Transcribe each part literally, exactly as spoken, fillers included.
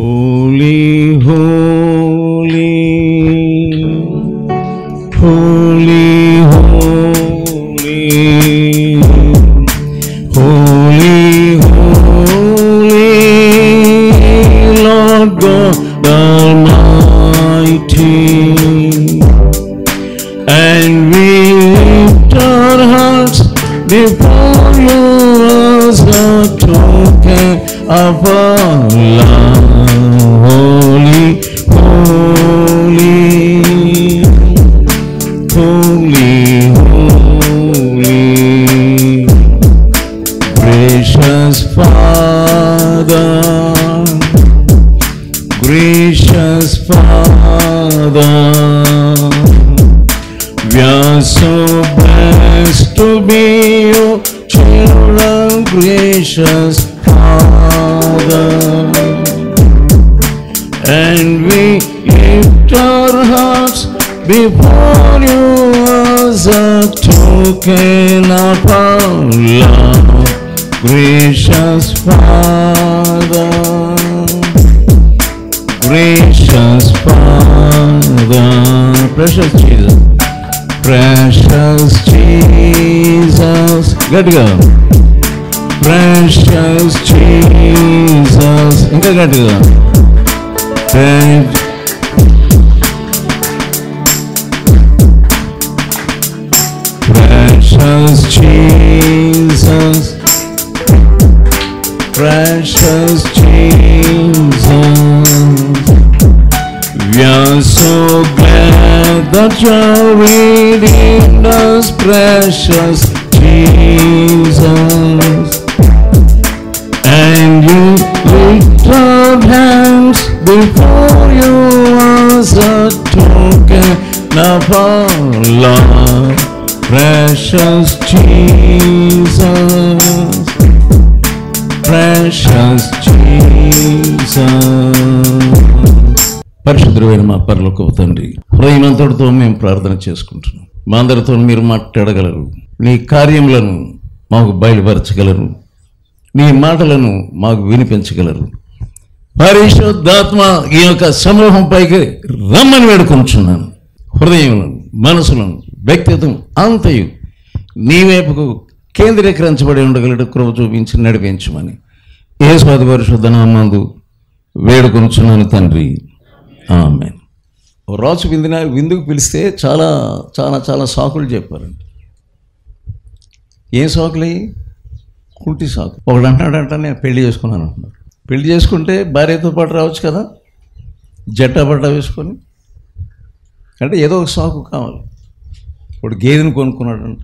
Holy, holy, holy, holy, holy, holy, Lord God Almighty, and we lift our hearts before you as a token of our love. Holy, holy, holy, holy, gracious Father, gracious Father, we are so blessed to be your children, gracious Father, and we lift our hearts before you as a token of our love, gracious Father, gracious Father, precious Jesus, precious Jesus, good go, precious Jesus, ఇంకా గట్టిగా precious Jesus, precious Jesus, we are so glad that you redeemed us, precious Jesus, and you lift our hands before you as a token of our love, precious Jesus, precious Jesus. పరిశుద్ధుడైన మా పరలోకపు తండ్రి, హృదయమంతటితో మేము ప్రార్థన చేసుకుంటున్నాం. మా అందరితో మీరు మాట్లాడగలరు, నీ కార్యములను మాకు బయలుపరచగలరు, నీ మాటలను మాకు వినిపించగలరు. పరిశుద్ధాత్మ ఈ యొక్క సమూహం పైకి రమ్మని వేడుకొంటున్నాను. హృదయములను, మనసులను, వ్యక్తిత్వం అంతయు నీ వైపుకు కేంద్రీకరించబడి ఉండగలడు కృప చూపించి నడిపించమని యేసు పరిశుద్ధ నామమునందు వేడుకొనుచున్నాను తండ్రి, ఆమేన్. రాజు విందున విందుకు పిలిస్తే చాలా చాలా చాలా సాకులు చెప్పారండి. ఏం సాకులు? కుంటి సాకు. ఒకడు అంటాడంట, నేను పెళ్లి చేసుకున్నాను అంటున్నాడు. పెళ్లి చేసుకుంటే భార్యతో పాటు రావచ్చు కదా, జట్టా పట్ట వేసుకొని. అంటే ఏదో ఒక సాకు కావాలి. ఇప్పుడు గేదెను కొనుక్కున్నాడంట.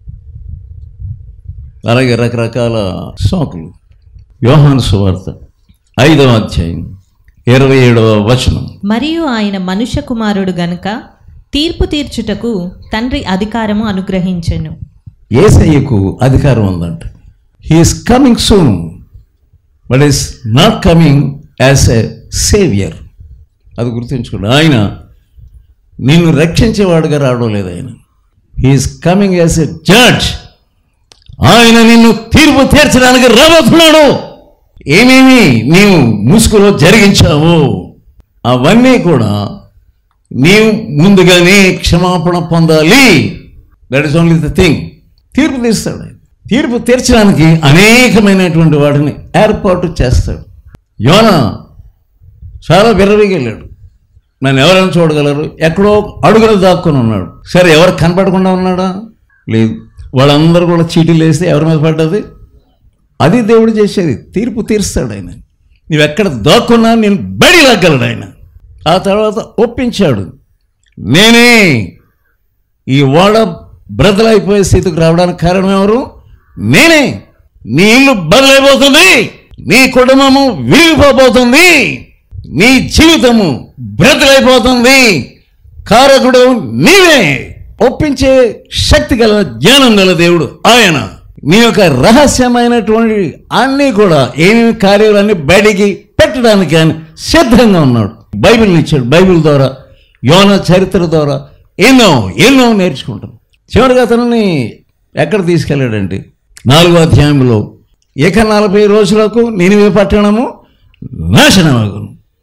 అలాగే రకరకాల సాకులు. యోహాను సువార్త ఐదవ అధ్యాయం ఇరవై ఏడవ వచనం. మరియు ఆయన మనుష్య కుమారుడు గనుక తీర్పు తీర్చుటకు తండ్రి అధికారము అనుగ్రహించెను. యేసయ్యకు అధికారం ఉందంట. He is coming soon, but is not coming as a saviour. అది గుర్తుంచుకోండి. ఆయన నిన్ను రక్షించేవాడుగా రావడం లేదు. ఆయన he is coming as a judge. ఆయన నిన్ను తీర్పు తీర్చడానికి రాబోతున్నాడు. ఏమేమి నీవు ముసుగులో జరిగించావు అవన్నీ కూడా నీవు ముందుగానే క్షమాపణ పొందాలి. That is only the thing. తీర్పు తీస్తాడు. తీర్పు తీర్చడానికి అనేకమైనటువంటి వాటిని ఏర్పాటు చేస్తాడు. యోనా చాలా విర్రవీగెళ్ళాడు. నన్ను ఎవరైనా చూడగలరు, ఎక్కడో అడుగులో దాక్కుని ఉన్నాడు. సరే, ఎవరు కనపడకుండా ఉన్నాడా? లేదు. వాళ్ళందరూ కూడా చీటీలు వేస్తే ఎవరి మీద పడ్డది? అది దేవుడు చేసేది. తీర్పు తీరుస్తాడు ఆయన. నువ్వెక్కడ దాక్కున్నా నేను బడి లాగలడు ఆయన. ఆ తర్వాత ఒప్పించాడు. నేనే ఈ ఓడ బ్రదలైపోయే స్థితికి రావడానికి కారణం ఎవరు? నేనే. నీ ఇల్లు బదులైపోతుంది, నీ కుటుంబము విరిగిపోబోతుంది, నీ జీవితము బ్రదలైపోతుంది. కారకుడు నీవే. ఒప్పించే శక్తి గల, జ్ఞానం గల దేవుడు ఆయన. నీ యొక్క రహస్యమైనటువంటి అన్నీ కూడా ఏమేమి కార్యాలన్నీ బయటికి పెట్టడానికి ఆయన సిద్ధంగా ఉన్నాడు. బైబిల్ని ఇచ్చాడు. బైబిల్ ద్వారా, యోనా చరిత్ర ద్వారా ఎన్నో ఎన్నో నేర్చుకుంటాం. చివరిగా అతనిని ఎక్కడ తీసుకెళ్ళాడంటే నాలుగో అధ్యాయంలో ఇక నలభై రోజులకు నినివే పట్టణము నాశనమగును.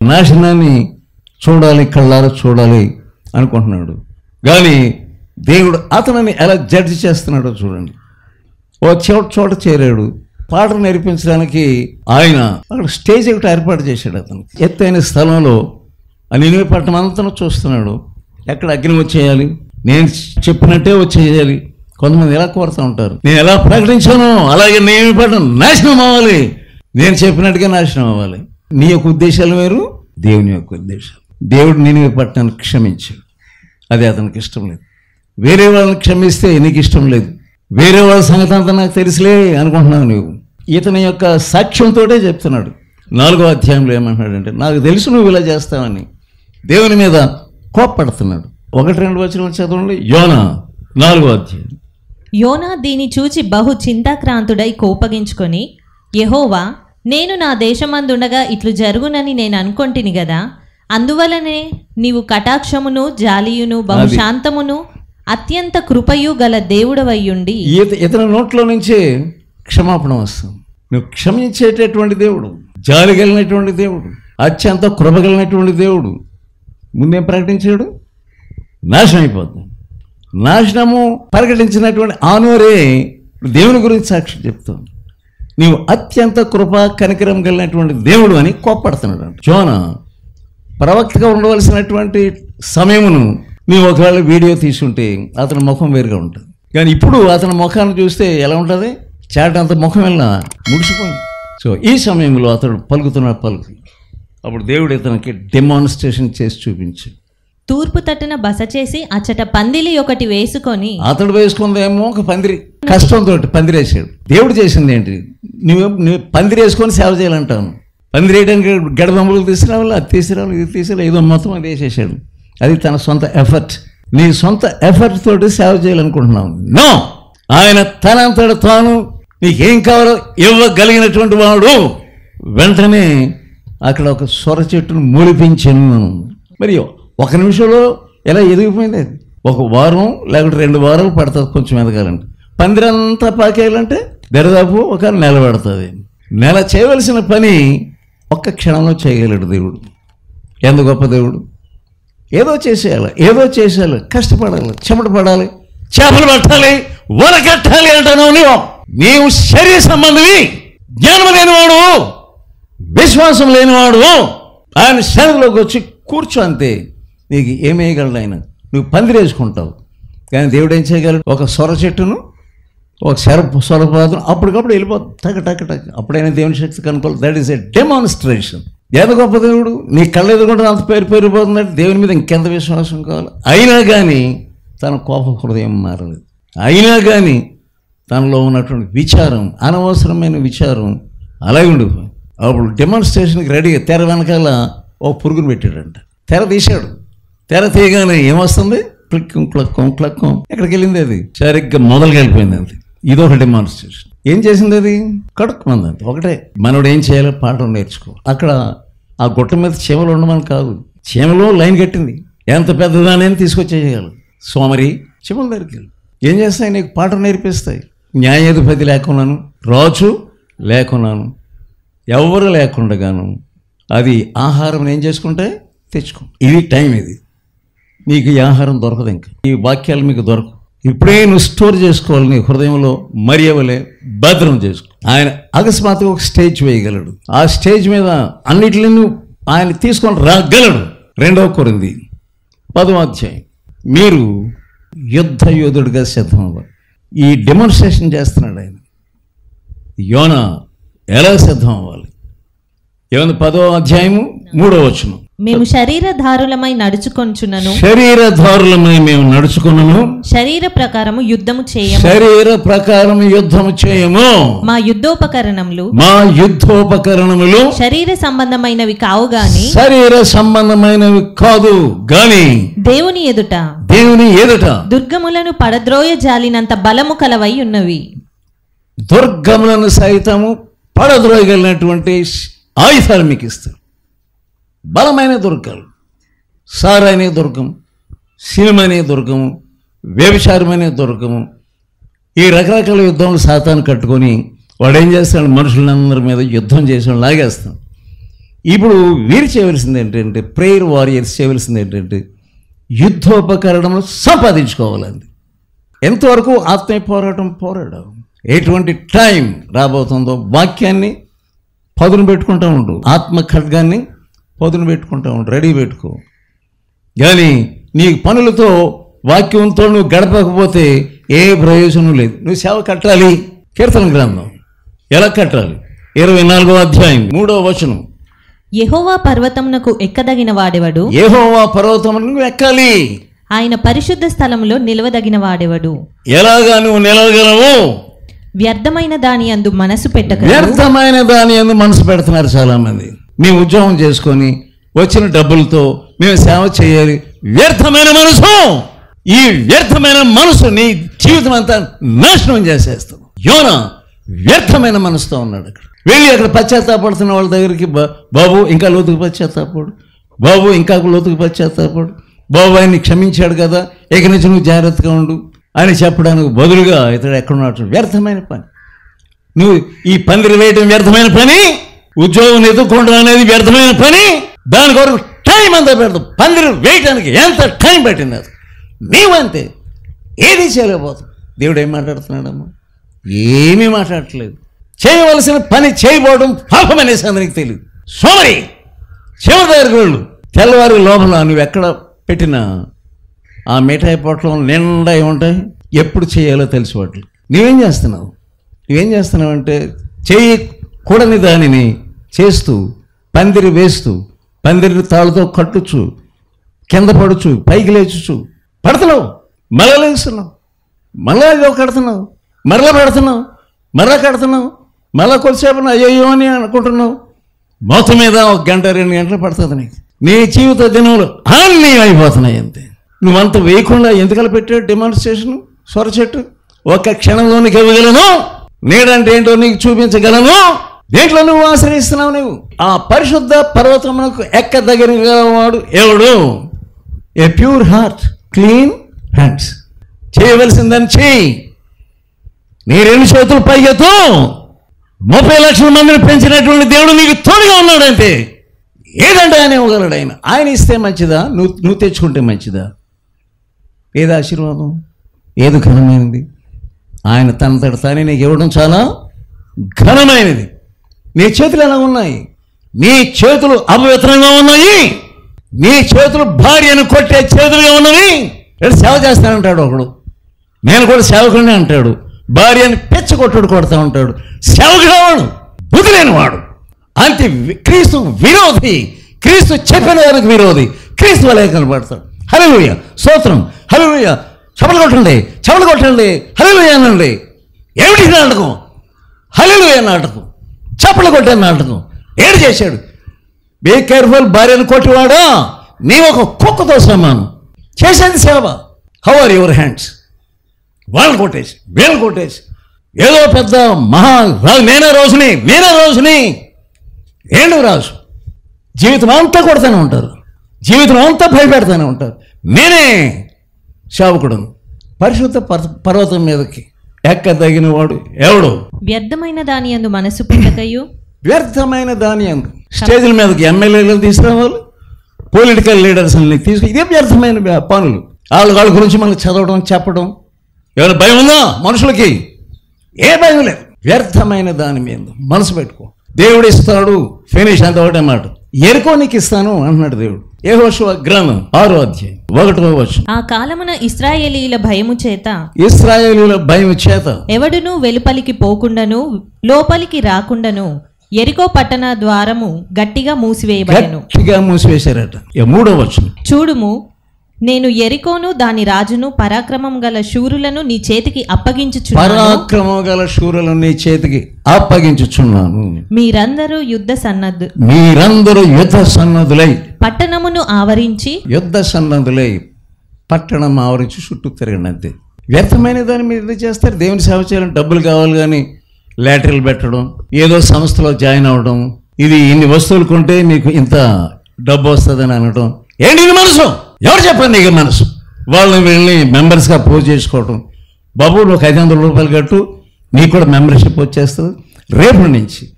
నాశనాన్ని చూడాలి, కళ్ళారా చూడాలి అనుకుంటున్నాడు. కానీ దేవుడు అతనిని ఎలా జడ్జి చేస్తున్నాడో చూడండి. ఓ చోట చోట చేరాడు, పాటలు నేర్పించడానికి ఆయన అక్కడ స్టేజ్ ఒకటి ఏర్పాటు చేశాడు. అతను ఎత్తైన స్థలంలో ఆ నినివే పట్టణం అంతా చూస్తున్నాడు. ఎక్కడ అగ్ని వచ్చేయాలి, నేను చెప్పినట్టే వచ్చేయాలి. కొంతమంది ఎలా కోరుతూ ఉంటారు, నేను ఎలా ప్రకటించాను అలాగే నినివే పట్టణం నాశనం అవ్వాలి, నేను చెప్పినట్టుగా నాశనం అవ్వాలి. నీ యొక్క ఉద్దేశాలు వేరు, దేవుని యొక్క ఉద్దేశాలు. దేవుడు నినివే పట్టణాన్ని క్షమించాడు, అది అతనికి ఇష్టం లేదు. వేరే వాళ్ళని క్షమిస్తే నీకు ఇష్టం లేదు, వేరే వాళ్ళ సంగతి అంతా నాకు తెలుసులే అనుకుంటున్నావు నువ్వు. ఇతని యొక్క సాక్ష్యంతో చెప్తున్నాడు. నాలుగో అధ్యాయంలో ఏమంటున్నాడంటే, నాకు తెలుసు నువ్వు ఇలా చేస్తావని దేవుని మీద కోప్పడుతున్నాడు. ఒకటి రెండు వచనాలు చదవండి. యోనా నాలుగో అధ్యాయం. యోనా దీని చూచి బహు చింతాక్రాంతుడై కోపగించుకొని, యెహోవా, నేను నా దేశమందుండగా ఇట్లు జరుగునని నేను అనుకొంటిని గదా, అందువలనే నీవు కటాక్షమును జాలియును బహుశాంతమును అత్యంత కృపయు గల దేవుడవయ్యుండి. ఇతని నోట్లో నుంచే క్షమాపణ వస్తుంది. నువ్వు క్షమించేటటువంటి దేవుడు, జాలి కలిగినటువంటి దేవుడు, అత్యంత కృప కలిగినటువంటి దేవుడు. ముందేం ప్రకటించాడు? నాశనం అయిపోతుంది. నాశనము ప్రకటించినటువంటి ఆనోరే దేవుని గురించి సాక్షి చెప్తుంది. నీవు అత్యంత కృప కనికరం కలిగినటువంటి దేవుడు అని కోప్పడుతున్నాడు. యోనా ప్రవక్తగా ఉండవలసినటువంటి సమయమును నీవు ఒకవేళ వీడియో తీసుకుంటే అతని ముఖం వేరుగా ఉంటుంది. కానీ ఇప్పుడు అతని ముఖాన్ని చూస్తే ఎలా ఉంటుంది? చాట అంత ముఖం వెళ్ళినా ముడిచిపోయింది. సో ఈ సమయంలో అతడు పలుకుతున్న పలుకు అప్పుడు దేవుడు ఇతనికి డెమాన్స్ట్రేషన్ చేసి చూపించాడు. తూర్పు తట్టున బస చేసి అచ్చట పందిలి ఒకటి వేసుకొని, అతడు వేసుకుందేమో ఒక పందిరి, కష్టంతో పందిరేసాడు. దేవుడు చేసింది ఏంటి? నువ్వు నువ్వు పందిరి వేసుకొని సేవ చేయాలంటాను. పందిరి వేయడానికి గడదమ్ములు తీసుకురావాలి, అది తీసుకురావాలి, ఇది తీసుకురావాలి, ఏదో మొత్తం అది వేసేసాడు. అది తన సొంత ఎఫర్ట్. నీ సొంత ఎఫర్ట్ తోటి సేవ చేయాలనుకుంటున్నావు. నో, ఆయన తనంతట తాను నీకేం కావాలో ఇవ్వగలిగినటువంటి వాడు. వెంటనే అక్కడ ఒక సొర చెట్టును మొలిపించాను. మరి ఒక నిమిషంలో ఎలా ఎదిగిపోయింది అది? ఒక వారం లేకపోతే రెండు వారాలు పడుతుంది కొంచెం ఎదగాలంటే. పందిరంతా పాకేయాలంటే దరిదాపు ఒక నెల పడుతుంది. నెల చేయవలసిన పని ఒక్క క్షణంలో చేయగలడు దేవుడు. ఎంత గొప్ప దేవుడు! ఏదో చేసేయాలి, ఏదో చేసేయాలి, కష్టపడాలి, చెమట పడాలి, చేపలు పట్టాలి, వల కట్టాలి అంటున్నావు. నీవు నీవు శరీర సంబంధివి, జ్ఞానం లేనివాడు, విశ్వాసం లేనివాడు. ఆయన శరీరంలోకి వచ్చి కూర్చో, అంతే. నీకు ఏమేయగలడు ఆయన? నువ్వు పందిరేసుకుంటావు. కానీ దేవుడు ఏం చేయగలడు? ఒక సొర చెట్టును, ఒక శర సొరపాదం అప్పటికప్పుడు వెళ్ళిపోతుంది, టక్ టక్ టక్. అప్పుడైనా దేవుని శక్తి కనుకోవాలి. That is a demonstration. ఎంత గొప్ప దేవుడు! నీ కళ్ళు ఎదుగుంటే అంత పేరు పేరుపోతుందంటే దేవుని మీద ఇంకెంత విశ్వాసం కావాలి? అయినా కానీ తన కోప హృదయం మారలేదు. అయినా కానీ తనలో ఉన్నటువంటి విచారం, అనవసరమైన విచారం అలాగే ఉండిపోయింది. అప్పుడు డెమాన్స్ట్రేషన్కి రెడీగా తెర వెనకాల ఒక పురుగును పెట్టాడంట. తెర తీశాడు. తెర తీయగానే ఏమొస్తుంది? క్లిక్కం క్లక్కం క్లక్కం. ఎక్కడికి వెళ్ళింది అది? సరిగ్గా మొదలుగా వెళ్ళిపోయింది. అది ఇదొక డెమాన్స్ట్రేషన్. ఏం చేసింది అది? కడుక్కుమంది. అంత ఒకటే. మనోడు ఏం చేయాలో పాఠం నేర్చుకో. అక్కడ ఆ గుట్ట మీద చీమలు ఉండమని కాదు, చీమలో లైన్ కట్టింది. ఎంత పెద్దదానైనా తీసుకొచ్చేయగలరు. సోమరి చీమల దగ్గరికి ఏం చేస్తాయి? నీకు పాఠం నేర్పిస్తాయి. న్యాయాధిపతి లేకున్నాను, రాజు లేకున్నాను, ఎవరు లేకుండగాను అది ఆహారం ఏం చేసుకుంటే తెచ్చుకో. ఇది టైం, ఇది నీకు ఈ ఆహారం దొరకదు. ఇంకా ఈ వాక్యాలు మీకు దొరకవు. ఇప్పుడే నువ్వు స్టోర్ చేసుకోవాలి నీ హృదయంలో, మరియవలే భద్రం చేసుకో. ఆయన అకస్మాత్తుగా ఒక స్టేజ్ వేయగలడు. ఆ స్టేజ్ మీద అన్నిటిని ఆయన తీసుకొని రాగలడు. రెండవ కొరింథీ పదవ అధ్యాయం. మీరు యుద్ధ యోధుడిగా సిద్ధం అవ్వాలి. ఈ డెమాన్స్ట్రేషన్ చేస్తున్నాడు ఆయన. యోనా ఎలా సిద్ధం అవ్వాలి? ఏముంది? పదవ అధ్యాయము మూడవ వచనం. మేము శరీరధారులమై నడుచుకొనుచున్నను, శరీరధారులమై మేము నడుచుకున్నాము, శరీర ప్రకారము యుద్ధము చేయము, శరీర ప్రకారం యుద్ధము చేయము. మా యుద్ధోపకరణములు మా యుద్ధోపకరణములు శరీర సంబంధమైనవి కావు గాని, శరీర సంబంధమైనవి కాదు గాని, దేవుని ఎదుట దేవుని ఎదుట దుర్గములను పడద్రోయ జాలినంత బలము కలవై ఉన్నవి. దుర్గములను సైతము పడద్రోయగలిగినటువంటి ఆయుధాలు మీకు ఇస్తారు. బలమైన దుర్గాలు. సారైన దుర్గం, సినిమనే దుర్గము, వ్యభిచారమనే దుర్గము. ఈ రకరకాల యుద్ధంలో సాతాను కట్టుకొని వాడు ఏం చేస్తాడు? మనుషులందరి మీద యుద్ధం చేసి లాగేస్తాడు. ఇప్పుడు వీరు చేయవలసింది ఏంటంటే, ప్రేయర్ వారియర్స్ చేయవలసింది ఏంటంటే యుద్ధోపకరణము సంపాదించుకోవాలండి. ఎంతవరకు ఆత్మీయ పోరాటం పోరాడం, ఎటువంటి టైం రాబోతుందో వాక్యాన్ని పదును పెట్టుకుంటూ ఉండు, ఆత్మ ఖడ్గాన్ని పదును పెట్టుకుంటూ ఉండు, రెడీ పెట్టుకో. కానీ నీ పనులతో వాక్యంతో నువ్వు గడపకపోతే ఏ ప్రయోజనం లేదు. నువ్వు సేవ కట్టాలి. కీర్తన గ్రంథం ఎలా కట్టాలి? ఇరవై నాలుగో అధ్యాయం మూడవ వచనం, యెహోవా పర్వతమునకు ఎక్కదగిన వాడెవడు? యెహోవా పర్వతమునకు ఎక్కాలి. ఆయన పరిశుద్ధ స్థలములో నిలవదగిన వాడెవడు? ఎలాగా నువ్వు నిలవగలవు? వ్యర్థమైన దాని యందు మనసు పెట్టక. వ్యర్థమైన దాని యందు మనసు పెడుతున్నారు చాలా మంది. మీ ఉద్యోగం చేసుకొని వచ్చిన డబ్బులతో మేము సేవ చేయాలి. వ్యర్థమైన మనసు. ఈ వ్యర్థమైన మనసు నీ జీవితం అంతా నాశనం చేసేస్తాం. యోనా వ్యర్థమైన మనసుతో ఉన్నాడు. అక్కడ వెళ్ళి అక్కడ పశ్చాత్తాపడుతున్న వాళ్ళ దగ్గరికి, బాబు ఇంకా లోతుకు పశ్చాత్తాపడు, బాబు ఇంకా లోతుకు పశ్చాత్తాపడు, బాబు ఆయన్ని క్షమించాడు కదా, ఇక నుంచి నువ్వు జాగ్రత్తగా ఉండు అని చెప్పడానికి బదులుగా ఇతడు ఎక్కడున్నాడు. వ్యర్థమైన పని. నువ్వు ఈ పందిరి వేయటం వ్యర్థమైన పని, ఉద్యోగం ఎదుర్కోవడం అనేది వ్యర్థమైన పని. దాని కొరకు టైం అంతా పెడతాం. పందిరి వేయటానికి ఎంత టైం పట్టింది అది. నీవంతే ఏది చేయలేకపోతాం. దేవుడు ఏం మాట్లాడుతున్నాడమ్మా? ఏమీ మాట్లాడట్లేదు. చేయవలసిన పని చేయబోవడం పాపం అనేసి అందరికి తెలియదు. సోమరి చివరి దగ్గరికి వెళ్ళు. తెల్లవారి లోపల నువ్వు ఎక్కడ పెట్టినా ఆ మిఠాయి పొట్లం నిండా ఉంటాయి. ఎప్పుడు చేయాలో తెలిసిపోవట్లేదు. నువ్వేం చేస్తున్నావు? నువ్వేం చేస్తున్నావు అంటే చేయకూడని దానిని చేస్తూ, పందిరి వేస్తూ, పందిరి తాళ్ళతో కట్టుచు, కింద పడుచు, పైకి లేచుచు పడుతున్నావు. మళ్ళా లేస్తున్నావు, మళ్ళా ఇదో కడుతున్నావు, మరలా పెడుతున్నావు, మరలా కడుతున్నావు, మళ్ళా కొద్దిసేపు అయ్యో అని అనుకుంటున్నావు. మొత్తం మీద ఒక గంట రెండు గంటలు పడుతుంది నీకు. నీ జీవిత దినములు అన్నీ అయిపోతున్నాయి అంతే. నువ్వంత వేయకుండా ఎందుకలా పెట్టాడు డెమాన్స్ట్రేషన్? స్వర చెట్టు ఒక క్షణంలో నీకు ఇవ్వగలను, నేడంటే ఏంటో నీకు చూపించగలను. దేంట్లో నువ్వు ఆశ్రయిస్తున్నావు? నువ్వు ఆ పరిశుద్ధ పర్వతమునకు ఎక్కదగిన వాడు ఎవడు? A pure heart, clean hands. చేయవలసిందని చేయి. నీ రెండు చేతులు పైకెత్తు. ముప్పై లక్షల మందిని పెంచినటువంటి దేవుడు నీకు తోడుగా ఉన్నాడంటే ఏదంటే ఆయన ఇవ్వగలడు. ఆయన ఆయన ఇస్తే మంచిదా, నువ్వు నువ్వు తెచ్చుకుంటే మంచిదా? ఏది ఆశీర్వాదం, ఏది ఘనమైనది? ఆయన తనంతట తానే నీకు ఇవ్వడం చాలా ఘనమైనది. నీ చేతులు ఎలా ఉన్నాయి? నీ చేతులు అపవిత్రంగా ఉన్నాయి. నీ చేతులు భార్యను కొట్టే చేతులుగా ఉన్నవి. సేవ చేస్తానంటాడు ఒకడు, నేను కూడా సేవకుడిని అంటాడు. భార్యను పెచ్చగొట్టుడు కొడతా ఉంటాడు. సేవకుడు వాడు, బుద్ధి లేనివాడు, అంతే క్రీస్తు విరోధి, క్రీస్తు చెప్పిన దానికి విరోధి, క్రీస్తు వలె కనబడతాడు. హల్లెలూయా, స్తోత్రం, హల్లెలూయా. చపలు కొట్టండి, చపలు కొట్టండి, హల్లెలూయా అనండి. ఏమిటి నాటకం? హల్లెలూయా నాటకం, చప్పలు కొట్టే నాటకం. ఏడు చేశాడు? Be careful. భార్యను కొట్టివాడా, నీ ఒక కుక్కతో సమానం. చేసేది సేవ. How are your hands? వాళ్ళని కొట్టేసి, వీళ్ళని కొట్టేసి, ఏదో పెద్ద మహా రాజు, నేనే రోజుని, నేనే రోజుని. ఏండు రాజు? జీవితం అంతా కొడతానే ఉంటారు, జీవితం అంతా భయపెడతానే ఉంటారు. నేనే సేవకుడును. పరిశుద్ధ పర్వతం మీదకి ఎక్కదగిన వాడు ఎవడు? వ్యర్థమైన దాని యందు మనసు పెట్టకయు. వ్యర్థమైన దాని యందు స్టేజ్ల మీదకి ఎమ్మెల్యేలు తీసుకురావాలి, పొలిటికల్ లీడర్స్ తీసుకు, ఇదే వ్యర్థమైన పనులు. వాళ్ళ వాళ్ళ గురించి మనకు చదవడం, చెప్పడం. ఎవరు భయం ఉందా మనుషులకి? ఏ భయం లేదు. వ్యర్థమైన దాని మీద మనసు పెట్టుకో. దేవుడు ఇస్తాడు, ఫినిష్. అంత ఒకటే మాట. ఎరుకో నీకు ఇస్తాను అంటున్నాడు దేవుడు. యెహోషువ గ్రంథం ఆరో అధ్యాయం ఒకటో వచనం. ఆ కాలమున ఇశ్రాయేలీయుల భయము చేత, ఇశ్రాయేలీయుల భయము చేత ఎవడును వెలుపలికి పోకుండాను లోపలికి రాకుండాను యెరికో పట్టణ ద్వారము గట్టిగా మూసివేయబడెను. గట్టిగా మూసివేశారట. మూడో వచనం. చూడుము, నేను యెరికోను దాని రాజును పరాక్రమం గల శూరులను నీ చేతికి అప్పగించుచున్నాను. పరాక్రమం గల శూరులను నీ చేతికి అప్పగించుచున్నాను. మీరందరూ యుద్ధ సన్నద్ధు మీరందరూ యుద్ధ సన్నద్ధులై పట్టణమును ఆవరించి యుద్ధ సన్నద్ధులై పట్టణం ఆవరించి చుట్టూ తిరగండి అంతే. వ్యర్థమైన దాని మీద చేస్తారు. దేవుని సేవ చేయాలని డబ్బులు కావాలి కానీ లాటరీలు పెట్టడం, ఏదో సంస్థలో జాయిన్ అవ్వడం, ఇది ఇన్ని వస్తువులు కొంటే మీకు ఇంత డబ్బు వస్తుందని అనడం. ఏంటి ఇది మనసు? ఎవరు చెప్పండి నీకు మనసు? వాళ్ళని వెళ్ళి మెంబర్స్గా పోజ్ చేసుకోవటం. బాబు నువ్వు ఐదు వందల రూపాయలు కట్టు, నీకు కూడా మెంబర్షిప్ వచ్చేస్తుంది. రేపు నుంచి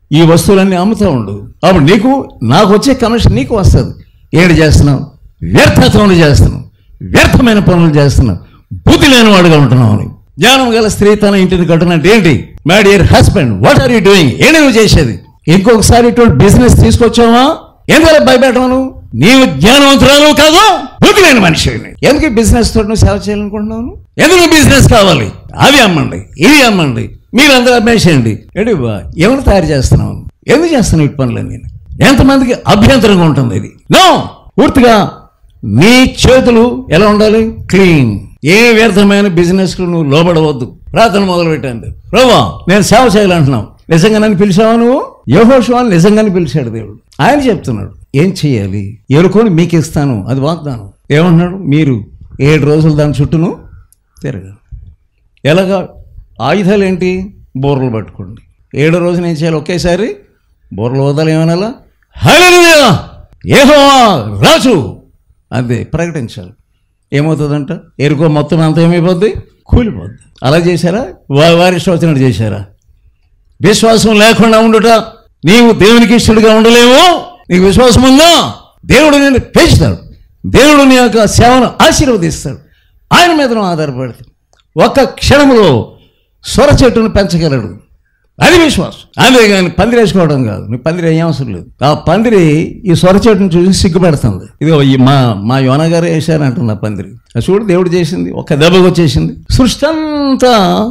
ఈ వస్తువులన్నీ అమ్ముతూ ఉండు. అప్పుడు నీకు నాకు వచ్చే కమిషన్ నీకు వస్తుంది. ఏడు చేస్తున్నావు, వ్యర్థత్వములు చేస్తున్నావు, వ్యర్థమైన పనులు చేస్తున్నావు, బుద్ధి లేని వాడుగా ఉంటున్నావు. అని జ్ఞానం గల స్త్రీ తన ఇంటిని కట్టునంటే ఏంటి? My dear husband, what are you doing? ఏంటి నువ్వు చేసేది? ఇంకొకసారి ఇటువంటి బిజినెస్ తీసుకొచ్చావా? ఎందుకు భయపెట్టను? నీవు జ్ఞానవంతురాలు కాదు, బుద్ధి లేని మనిషి. ఎందుకు బిజినెస్ తోటి నువ్వు సేవ చేయాలనుకుంటున్నావు? ఎందుకు బిజినెస్ కావాలి? అవి అమ్మండి, ఇవి అమ్మండి, మీరందరూ అమ్మేసేయండి. ఏడు ఎవరు తయారు చేస్తున్నావు? ఎందుకు చేస్తున్నావు ఇటు పనులు? నేను ఎంతమందికి అభ్యంతరంగా ఉంటుంది ఇది? నో, పూర్తిగా నీ చేతులు ఎలా ఉండాలి? క్లీన్. ఏ వ్యర్థమైన బిజినెస్ కు నువ్వు లోబడవద్దు. ప్రార్థన మొదలు పెట్టండి. ప్రభువా, నేను సేవ చేయాలంటున్నావు, నిజంగా నన్ను పిలిచావా? నువ్వు యెహోషువను నిజంగానే పిలిచాడు దేవుడు. ఆయన చెప్తున్నాడు ఏం చేయాలి. ఎరుకొని మీకు ఇస్తాను, అది వాగ్దానం. ఏమంటున్నాడు? మీరు ఏడు రోజులు దాని చుట్టూను తిరగాలి. ఎలాగా? ఆయుధాలు ఏంటి? బోర్రలు పట్టుకోండి. ఏడో రోజున ఏం చేయాలి? ఒకేసారి బోర్రలు వదలు. ఏమనాలా? హల్లెలూయా, యెహోవా రాజు, అదే ప్రకటించాలి. ఏమవుతుందంట? ఎరుకో మొత్తం అంతా ఏమైపోద్ది? కూలిపోద్ది. అలా చేశారా? వారి ఇష్టం వచ్చినట్టు చేశారా? విశ్వాసం లేకుండా ఉండుట, నీవు దేవునికి ఇష్టడుగా ఉండలేవు. నీకు విశ్వాసం ఉందా? దేవుడు నేను పెంచుతాడు. దేవుడు నీ యొక్క సేవను ఆశీర్వదిస్తాడు. ఆయన మీద నువ్వు ఆధారపడతాడు. ఒక్క క్షణంలో సొర చెట్టును పెంచగలడు. అది విశ్వాసం. అంతేగాని పందిరి వేసుకోవడం కాదు. నీకు పందిరి ఏం అవసరం లేదు. ఆ పందిరి ఈ సొర చెట్టును చూసి సిగ్గుపెడుతుంది. ఇదిగో ఈ మా మా యోన గారు వేశారంటుంది ఆ పందిరి. అది చూడు, దేవుడు చేసింది, ఒక్క దెబ్బకు వచ్చేసింది. సృష్టి అంతా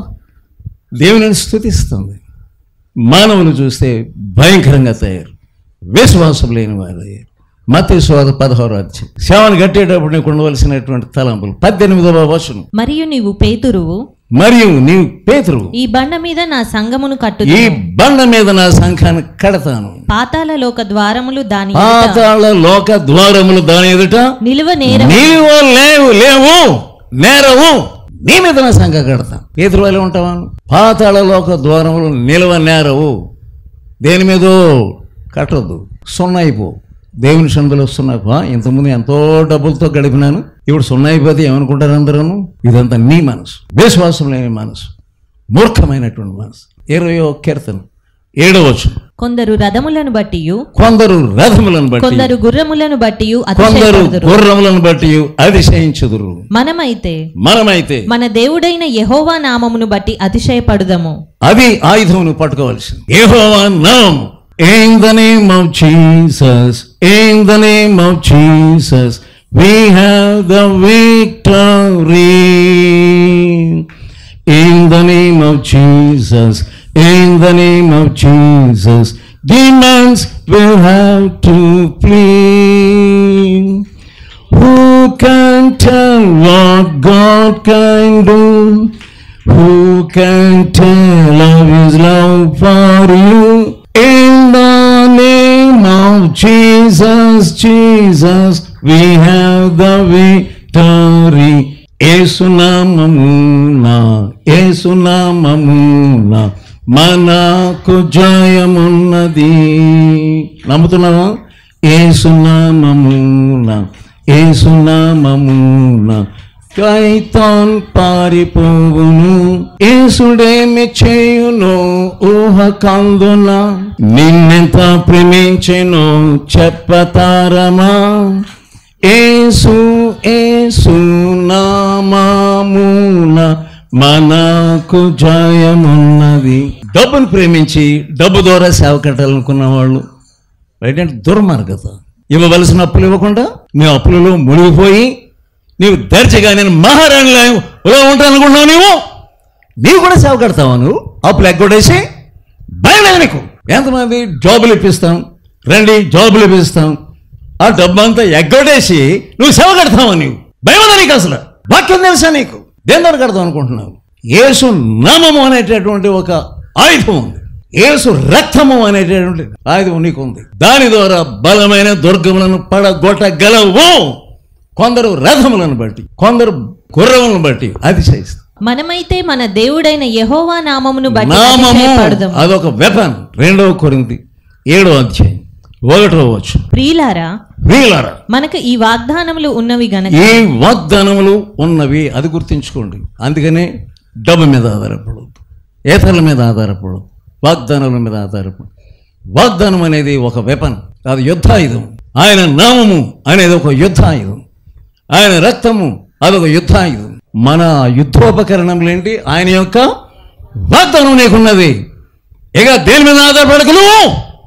దేవుని స్తుతిస్తుంది. మానవులు చూస్తే భయంకరంగా తయారు, విశ్వాసం లేని వారు అయ్యారు. మత్తయి సువార్త పదహారో అధ్యాయం. సేవను కట్టేటప్పుడు నీకు ఉండవలసినటువంటి తలంపులు. పద్దెనిమిదవ వచనం. మరియు నీవు పేతురువు, మరియు నీవు పేతురువు, ఈ బండ మీద నా సంఘమును కట్టు, ఈ బండ మీద నా సంఘాన్ని కడతాను. పాతాళ లోక ద్వారములు దాని పాతాళ లోక ద్వారములు దాని ఎదుట నిలువ నేర నిలువ లేవు లేవు నేరవు. నీ మీద నా సంఘ కడతాను. పేతురు వల్ల ఉంటావా? పాతాళ లోక ద్వారములు నిలువ నేరవు. దేని మీదో కట్టొద్దు, సున్నా అయిపో. దేవుని సందులో వస్తున్నాక ఇంతకుముందు ఎంతో డబ్బులతో గడిపినాను, ఇప్పుడు సున్నా అయిపోతే ఏమనుకుంటారు అందరూ? ఇదంతా నీ మనసు, విశ్వాసం లేని మనసు, మూర్ఖమైనటువంటి మనసు. ఇరవయో కీర్తన ఏడవచ్చు. కొందరు రథములను బట్టి, కొందరు రథములను బట్టి, కొందరు గుర్రములను బట్టి, కొందరు గుర్రములను బట్టి అతిశయించుదురు. మనమైతే మనమైతే మన దేవుడైన యెహోవా నామమును బట్టి అతిశయపడుదము. అది ఆయుధమును పట్టుకోవాల్సింది. యెహోవా నామము. In the name of Jesus, in the name of Jesus, we have the victory. In the name of Jesus, in the name of Jesus, demons will have to flee. Who can tell what God can do? Who can tell of His love for you? In the name of Jesus, Jesus, we have the victory. యేసు నామమున, యేసు నామమున మనకు జయమున్నది. నమ్ముతున్నావా? యేసు నామమున, యేసు నామమున సైతాన్ పారిపోవును. యేసుడేమి చేయును ఊహ కందున, నిన్నెంత ప్రేమించెను చెప్పతారమా? యేసు యేసు నామమున మనకు జయమున్నది. డబ్బును ప్రేమించి డబ్బు ద్వారా సేవ కట్టాలనుకున్న వాళ్ళు ఏంటంటే దుర్మార్గత. ఇవ్వవలసిన అప్పులు ఇవ్వకుండా మేము అప్పులలో మునిగిపోయి నీవు దర్జగా నేను మహారాణిలో ఉంటాను అనుకుంటున్నావు. నీవు నీవు కూడా సేవ కడతావా? నువ్వు అప్పులు ఎగ్గొడేసి భయం లేదు నీకు. ఎంతమంది జాబులు ఇప్పిస్తాం, రండి జాబులు ఇప్పిస్తాం, ఆ డబ్బు అంతా ఎగ్గొడేసి నువ్వు సేవ కడతావా? నీవు భయం ఉందా నీకు? అసలు వాక్యం తెలుసా నీకు? దేని ద్వారా కడతావు అనుకుంటున్నావు? యేసు నామము అనేటటువంటి ఒక ఆయుధం ఉంది, యేసు రక్తము అనేటటువంటి ఆయుధం నీకు ఉంది. దాని ద్వారా బలమైన దుర్గములను పడగొట్టగలవు. కొందరు రథములను బట్టి, కొందరు గుర్రములను బట్టి అతిశయిస్తారు. మనమైతే మన దేవుడైన యెహోవా నామమును బట్టి నామము అతిశయపడదుము. అదొక వెపన్. రెండవ కొరింథీ ఏడో అధ్యాయం ఒకటో వచ్చు. ప్రియులారా, ప్రియులారా, మనకు ఈ వాగ్దానములు ఉన్నవి గనక, ఈ వాగ్దానములు ఉన్నవి, అది గుర్తుంచుకోండి. అందుకనే డబ్బు మీద ఆధారపడవద్దు, ఏతర్ల మీద ఆధారపడవద్దు, వాగ్దానాల మీద ఆధారపడదు. వాగ్దానం అనేది ఒక వెపన్, అది యుద్ధాయుధం. ఆయన నామము అనేది ఒక యుద్ధాయుధం, ఆయన రక్తము అదొక యుద్ధాయుధం. మన యుద్ధోపకరణంలో ఏంటి? ఆయన యొక్క వాగ్దానం నీకున్నది. ఇక దేని మీద ఆధారపడకు నువ్వు?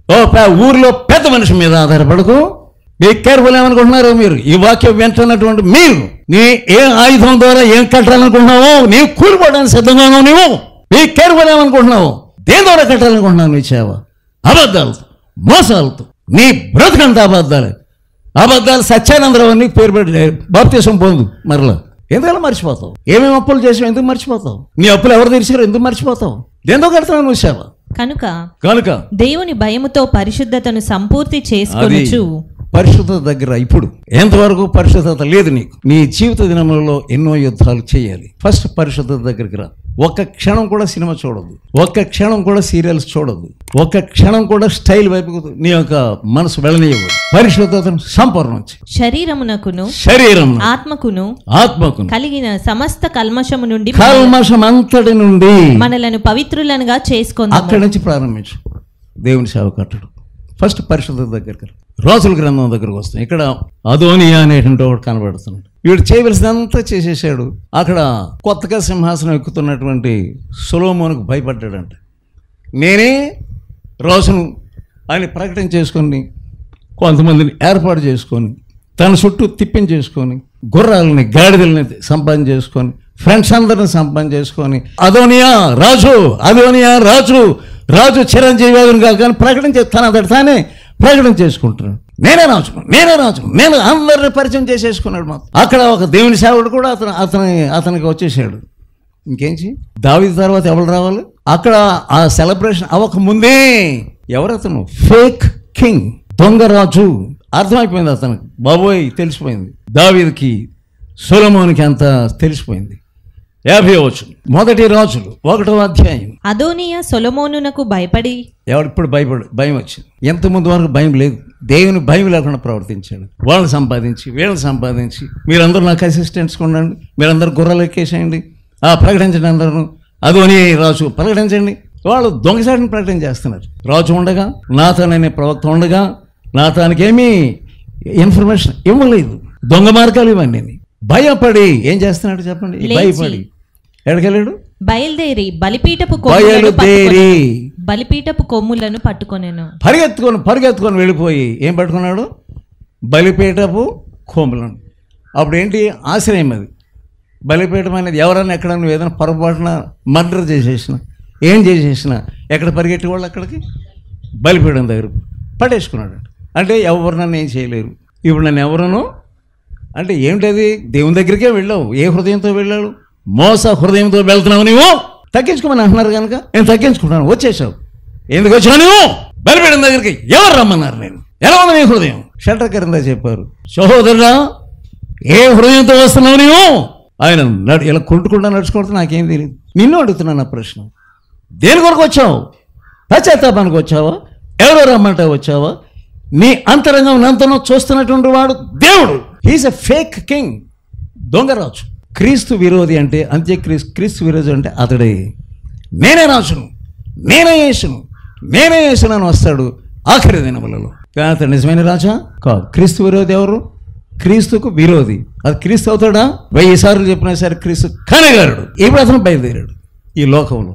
ఓ ఊరిలో పెద్ద మనిషి మీద ఆధారపడకు. నీ కేర్ఫుల్ ఏమనుకుంటున్నారు మీరు? ఈ వాక్యం వెంటన్నటువంటి మీరు నీ ఏ ఆయుధం ద్వారా ఏం కట్టాలనుకుంటున్నావో నీ కూలిపోవడానికి సిద్ధంగా ఉన్నావు. నువ్వు నీ కేర్ఫుల్ ఏమనుకుంటున్నావు? దేని ద్వారా కట్టాలనుకుంటున్నావు? నీ సేవ అబద్ధాలతో, మోసాలతో, నీ బ్రతుకంతా అబద్ధాలే. అబద్ధాలు సత్యానందరావు అని పేరు పెట్టి బాప్తీసం పొందు. మరలా ఎందుకలా మర్చిపోతావు? ఏమేమి అప్పులు చేసావు? ఎందుకు మర్చిపోతావు? నీ అప్పులు ఎవరు తెరిచారో ఎందుకు మర్చిపోతావు? దేంతో కడతావు నువ్వు సేవ? కనుక కనుక దేవుని భయముతో పరిశుద్ధతను సంపూర్తి చేసుకొనుచు. పరిశుద్ధత దగ్గర ఇప్పుడు ఎంతవరకు పరిశుద్ధత లేదు నీకు? నీ జీవిత దినములలో ఎన్నో యుద్ధాలు చేయాలి. ఫస్ట్ పరిశుద్ధత దగ్గరికి రా. ఒక్క క్షణం కూడా సినిమా చూడదు, ఒక్క క్షణం కూడా సీరియల్స్ చూడదు, ఒక్క క్షణం కూడా స్టైల్ వైపు నీ యొక్క మనసు వెళ్ళనివ్వదు. పరిశుద్ధతను సంపూర్ణించి శరీరమునకును శరీరం ఆత్మకును ఆత్మకును కలిగిన సమస్త కల్మషము నుండి కల్మషం అంతటి నుండి మనలను పవిత్రులనుగా చేసుకుందాం. అక్కడి నుంచి ప్రారంభించు దేవుని సేవ కట్టడు. ఫస్ట్ పరిశుద్ధత దగ్గరికి రా. రాజుల గ్రంథం దగ్గరకు వస్తాం. ఇక్కడ అదోనియా అనేటువంటి ఒకటి కనబడుతున్నాడు. వీడు చేయవలసినంతా చేసేసాడు. అక్కడ కొత్తగా సింహాసనం ఎక్కుతున్నటువంటి సొలొమోనుకు భయపడ్డాడంట. నేనే రాజును ఆయన ప్రకటన చేసుకొని కొంతమందిని ఏర్పాటు చేసుకొని తన చుట్టూ తిప్పిని చేసుకొని గుర్రాలని గాడిదల్ని సంపాదన చేసుకొని ఫ్రెండ్స్ అందరిని సంపాదన చేసుకొని అదోనియా రాజు, అదోనియా రాజు, రాజు చిరంజీవి కాదు ప్రకటన చే తన అతడు తానే ప్రకటన చేసుకుంటున్నాడు. నేనే రాజును, నేనే రాజును, నేను అందరిని పరిచయం చేసేసుకున్నాడు. మాత్రం అక్కడ ఒక దేవుని సేవకుడు కూడా అతను అతని అతనికి వచ్చేసాడు. ఇంకేంచి దావీదు తర్వాత ఎవరు రావాలి? అక్కడ ఆ సెలబ్రేషన్ అవ్వక ముందే ఎవరతను? ఫేక్ కింగ్, దొంగ రాజు. అర్థమైపోయింది అతనికి. బాబోయ్ తెలిసిపోయింది. దావీదుకి సొలొమోనుకి అంత తెలిసిపోయింది. యాభై వచ్చు మొదటి రాజులు ఒకటో అధ్యాయం. అదోనియా సొలొమోనునకు భయపడి ఎవడు ఇప్పుడు భయపడు భయం వచ్చింది. ఎంత ముందు వరకు భయం లేదు. దేవుని భయం లేకుండా ప్రవర్తించాడు. వాళ్ళని సంపాదించి వీళ్ళని సంపాదించి మీరందరూ నాకు అసిస్టెంట్స్ ఉండండి, మీరందరూ గుర్రాలు ఎక్కేసేయండి, ఆ ప్రకటించండి, అందరూ అదోని రాజు ప్రకటించండి. వాళ్ళు దొంగసాటిని ప్రకటన చేస్తున్నారు. రాజు ఉండగా, నాతాన్ అనే ప్రవక్త ఉండగా నాతానికి ఏమీ ఇన్ఫర్మేషన్ ఇవ్వలేదు. దొంగ మార్గాలు ఇవన్నీ. భయపడి ఏం చేస్తున్నాడు చెప్పండి? భయపడి ఎక్కడికెళ్ళాడు? బయలుదేరి బలిపీఠపు బయలుదేరి బలిపీఠపు కొమ్ములను పట్టుకొనేను. పరిగెత్తుకొని పరిగెత్తుకొని వెళ్ళిపోయి ఏం పట్టుకున్నాడు? బలిపీఠపు కొమ్ములను. అప్పుడు ఏంటి? ఆశ్రయం అది. బలిపీఠం అనేది ఎవరన్నా ఎక్కడ నువ్వు ఏదైనా పొరపాటున మర్డర్ చేసేసిన, ఏం చేసేసిన ఎక్కడ పరిగెట్టి వాళ్ళు అక్కడికి బలిపీఠం దగ్గర పట్టేసుకున్నాడు. అంటే ఎవరు నన్ను ఏం చేయలేరు. ఇప్పుడు నన్ను ఎవరును అంటే ఏమిటది? దేవుని దగ్గరికే వెళ్ళావు. ఏ హృదయంతో వెళ్ళావు? మోస హృదయంతో వెళ్తున్నావు. నువ్వు తగ్గించుకోమని అంటున్నారు కనుక నేను తగ్గించుకుంటాను. వచ్చేసావు. ఎందుకు వచ్చావు నువ్వు? బలిపీఠం దగ్గరికి ఎవరు రమ్మన్నారు? నేను ఎలా ఉంది నీ హృదయం? షట్టర్ కింద చెప్పారు, సహోదరుడా ఏ హృదయంతో వస్తున్నావు నువ్వు? ఆయన నడు ఇలా కుంటుకుంటా నడుచుకుంటా నాకేం తెలియదు. నిన్ను అడుగుతున్నాను ఆ ప్రశ్న. దేని కొరకు వచ్చావు? పశ్చాత్తాపానికి వచ్చావా? ఎవరో రమ్మంటే వచ్చావా? నీ అంతరంగం అంతనో చూస్తున్నటువంటి వాడు దేవుడు. హీఈస్ ఎ ఫేక్ కింగ్, దొంగరాజు. క్రీస్తు విరోధి అంటే అంత్యక్రీస్తు, క్రీస్తు విరోధి అంటే అతడే. నేనే రాజును, నేనే యేసును, నేనే యేసును అని వస్తాడు ఆఖరి దినములలో. కానీ అతడు నిజమైన రాజా కాదు. క్రీస్తు విరోధి ఎవరు? క్రీస్తుకు విరోధి. అది క్రీస్తు అవుతాడా? వెయ్యి సార్లు చెప్పినా సరే క్రీస్తు కనగారుడు. ఇప్పుడు అతను బయలుదేరాడు ఈ లోకంలో.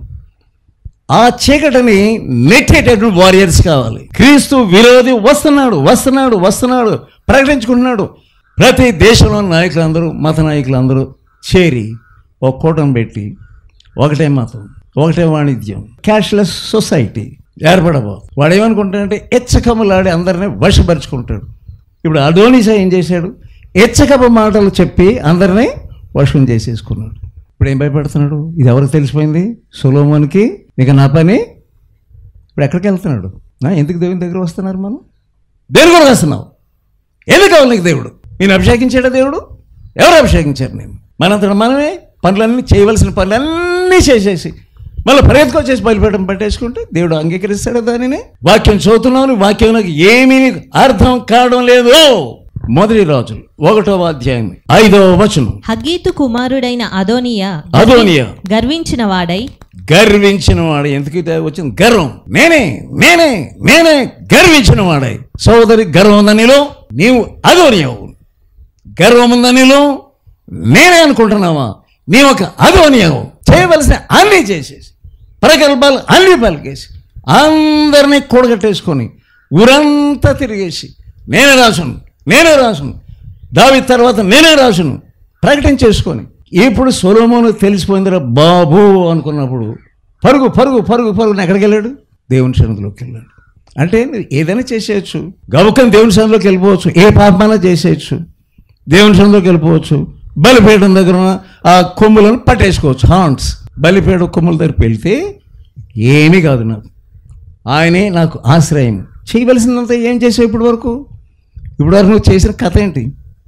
ఆ చీకటిని నెట్టేటటువంటి వారియర్స్ కావాలి. క్రీస్తు విరోధి వస్తున్నాడు వస్తున్నాడు వస్తున్నాడు ప్రకటించుకుంటున్నాడు. ప్రతి దేశంలో నాయకులందరూ, మత నాయకులందరూ చేరి ఒక కూటమి పెట్టి ఒకటే మతం, ఒకటే వాణిజ్యం, క్యాష్లెస్ సొసైటీ ఏర్పడబో. వాడు ఏమనుకుంటాడంటే ఎచ్చకములాడి అందరినీ వశపరుచుకుంటాడు. ఇప్పుడు అదోనియా ఏం చేశాడు? ఎచ్చకపు మాటలు చెప్పి అందరినీ వశం చేసేసుకున్నాడు. ఇప్పుడు ఏం భయపడుతున్నాడు? ఇది ఎవరికి తెలిసిపోయింది? సొలొమోనుకి. ఇక నా పని. ఇప్పుడు ఎక్కడికి వెళ్తున్నాడు? ఎందుకు దేవుని దగ్గర వస్తున్నారు? మనం దేని కూడా వస్తున్నావు? ఎందుకు కావాలి నీకు దేవుడు? నేను అభిషేకించాడా దేవుడు? ఎవరు అభిషేకించారు? నేను మనంతట మనమే పనులన్నీ చేయవలసిన పనులన్నీ చేసేసి మళ్ళీ పరిగెత్తుకొచ్చేసి బయలుపెట్టడం పట్టేసుకుంటే దేవుడు అంగీకరిస్తాడు దానిని? వాక్యం చదువుతున్నావు, వాక్యం నాకు ఏమీ అర్థం కావడం లేదు. మొదటి రాజులు ఒకటవ అధ్యాయం ఐదవ వచనం. హగ్గీతు కుమారుడైన అదోనియా అదోనియా గర్వించిన వాడై గర్వించిన వాడు. ఎందుకు వచ్చింది గర్వం? నేనే నేనే నేనే గర్వించిన వాడై. సోదరి, గర్వం ఉందా నీలో? నీవు అదోనియావు. గర్వం ఉందా నీలో? నేనే అనుకుంటున్నావా? నీ ఒక అదోనియావు. చేయవలసిన అన్నీ చేసేసి, ప్రగల్భాలు అన్నీ పలికేసి, అందరినీ కూడగట్టేసుకొని ఊరంతా తిరిగేసి నేనే రాసును నేనే రాసును దావీదు తర్వాత నేనే రాసును ప్రకటించేసుకొని, ఇప్పుడు సొలొమోను తెలిసిపోయిందిరా బాబు అనుకున్నప్పుడు పరుగు పరుగు పరుగు పరుగుని ఎక్కడికి వెళ్ళాడు? దేవుని సన్నిధిలోకి వెళ్ళాడు. అంటే ఏదైనా చేసేయచ్చు, గబుక్కని దేవుని సన్నిధిలోకి వెళ్ళిపోవచ్చు, ఏ పాపమైనా చేసేయచ్చు, దేవుని సన్నిధిలోకి వెళ్ళిపోవచ్చు. బలిపీఠం దగ్గర ఆ కొమ్ములను పట్టేసుకోవచ్చు. హాండ్స్ బలిపీఠం కొమ్ముల దగ్గర వెళ్తే ఏమీ కాదు, నాకు ఆయనే నాకు ఆశ్రయం. చేయవలసిందంతా ఏం చేసావు ఇప్పటి వరకు? ఇప్పటి వరకు నువ్వు చేసిన కథ ఏంటి?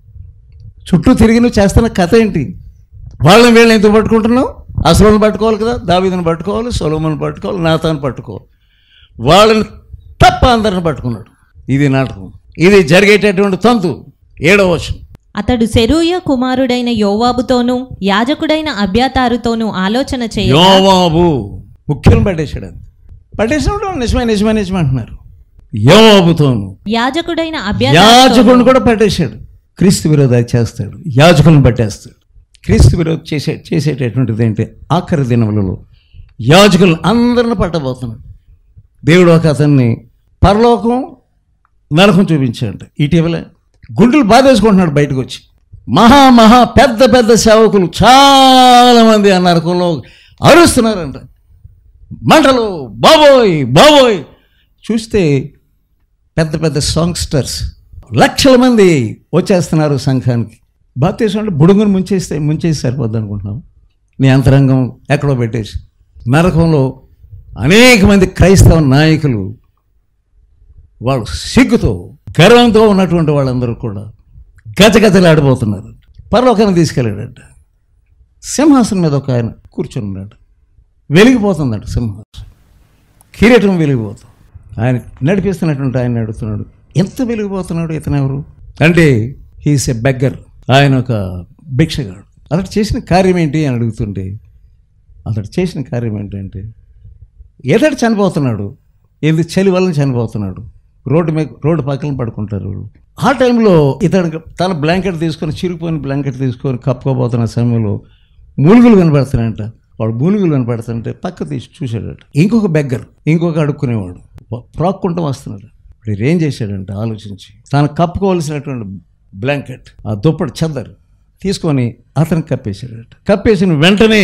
చుట్టూ తిరిగి నువ్వు చేస్తున్న కథ ఏంటి? వాళ్ళని వీళ్ళని ఎందుకు పట్టుకుంటున్నావు? అసలుని పట్టుకోవాలి కదా, దావీదుని పట్టుకోవాలి, సొలొమోను పట్టుకోవాలి, నాతాను పట్టుకోవాలి. వాళ్ళని తప్ప అందరిని పట్టుకున్నాడు. ఇది నాటకం, ఇది జరిగేటటువంటి తంతు. ఏడవ వచనం. అతడు సెరూయ కుమారుడైన యోవాబుతోనూ యాజకుడైన అబ్యాతారుతోనూ ఆలోచన చేయ యోవాబు ముఖ్యం పట్టేశాడు. అది పట్టేసినప్పుడు నిజమే నిజమే నిజమే అంటున్నారు. యోవాబుతోను యాజకుడైన యాజకుడిని కూడా పట్టేశాడు. క్రీస్తు విరోధాలు చేస్తాడు, యాజకులను పట్టేస్తాడు. క్రీస్తు విరోధం చేసే చేసేటటువంటిది ఏంటి? ఆఖరి దినములలో యాజకులను అందరిని పట్టబోతున్నాడు. దేవుడు ఒక అతన్ని పరలోకం నరకం చూపించాడు. ఇటీవల గుండెలు బాధేసుకుంటున్నాడు బయటకు వచ్చి. మహా మహా పెద్ద పెద్ద సేవకులు చాలామంది ఆ నరకంలో అరుస్తున్నారంట, మంటలు, బాబోయ్ బాబోయ్. చూస్తే పెద్ద పెద్ద సాంగ్స్టర్స్ లక్షల మంది వచ్చేస్తున్నారు సంఘానికి. బాప్తీసం అంటే బుడుగును ముంచేస్తే ముంచేసి సరిపోద్ది అనుకుంటున్నాం. నీ అంతరంగం ఎక్కడో పెట్టేసి నరకంలో అనేక మంది క్రైస్తవ నాయకులు వాళ్ళు సిగ్గుతో గర్వంతో ఉన్నటువంటి వాళ్ళందరూ కూడా గజగజలాడిపోతున్నారు. పరలోకాన్ని తీసుకెళ్ళాడట. సింహాసనం మీద ఒక ఆయన కూర్చొని ఉన్నాడు. వెలిగిపోతుందట సింహాసనం, కిరీటం వెలిగిపోతుంది. ఆయన నడిపిస్తున్నటువంటి ఆయన అడుగుతున్నాడు, ఎంత వెలిగిపోతున్నాడు ఇతను ఎవరు అంటే? He's a beggar. ఆయన ఒక భిక్షగాడు. అతడు చేసిన కార్యం ఏంటి అని అడుగుతుంటే, అతడు చేసిన కార్యం ఏంటంటే ఎతడు చనిపోతున్నాడు, ఎందుకు చలి వలన చనిపోతున్నాడు. రోడ్డు మీద రోడ్డు పక్కన పడుకుంటారు. ఆ టైంలో ఇతడు తన బ్లాంకెట్ తీసుకొని, చిరిగిపోయిన బ్లాంకెట్ తీసుకొని కప్పుకోబోతున్న సమయంలో మూలుగులు కనపడుతున్నాయంట. వాడు మూలుగులు కనపడుతుంటే పక్క తీసి చూశాడట. ఇంకొక బెగ్గర్, ఇంకొక అడుక్కునేవాడు ప్రాక్కుంటూ వస్తున్నాడు. ఇప్పుడు ఏం చేశాడంటే ఆలోచించి తాను కప్పుకోవాల్సినటువంటి బ్లాంకెట్, ఆ దుప్పటి చద్దరు తీసుకొని అతనికి కప్పేశాడట. కప్పేసిన వెంటనే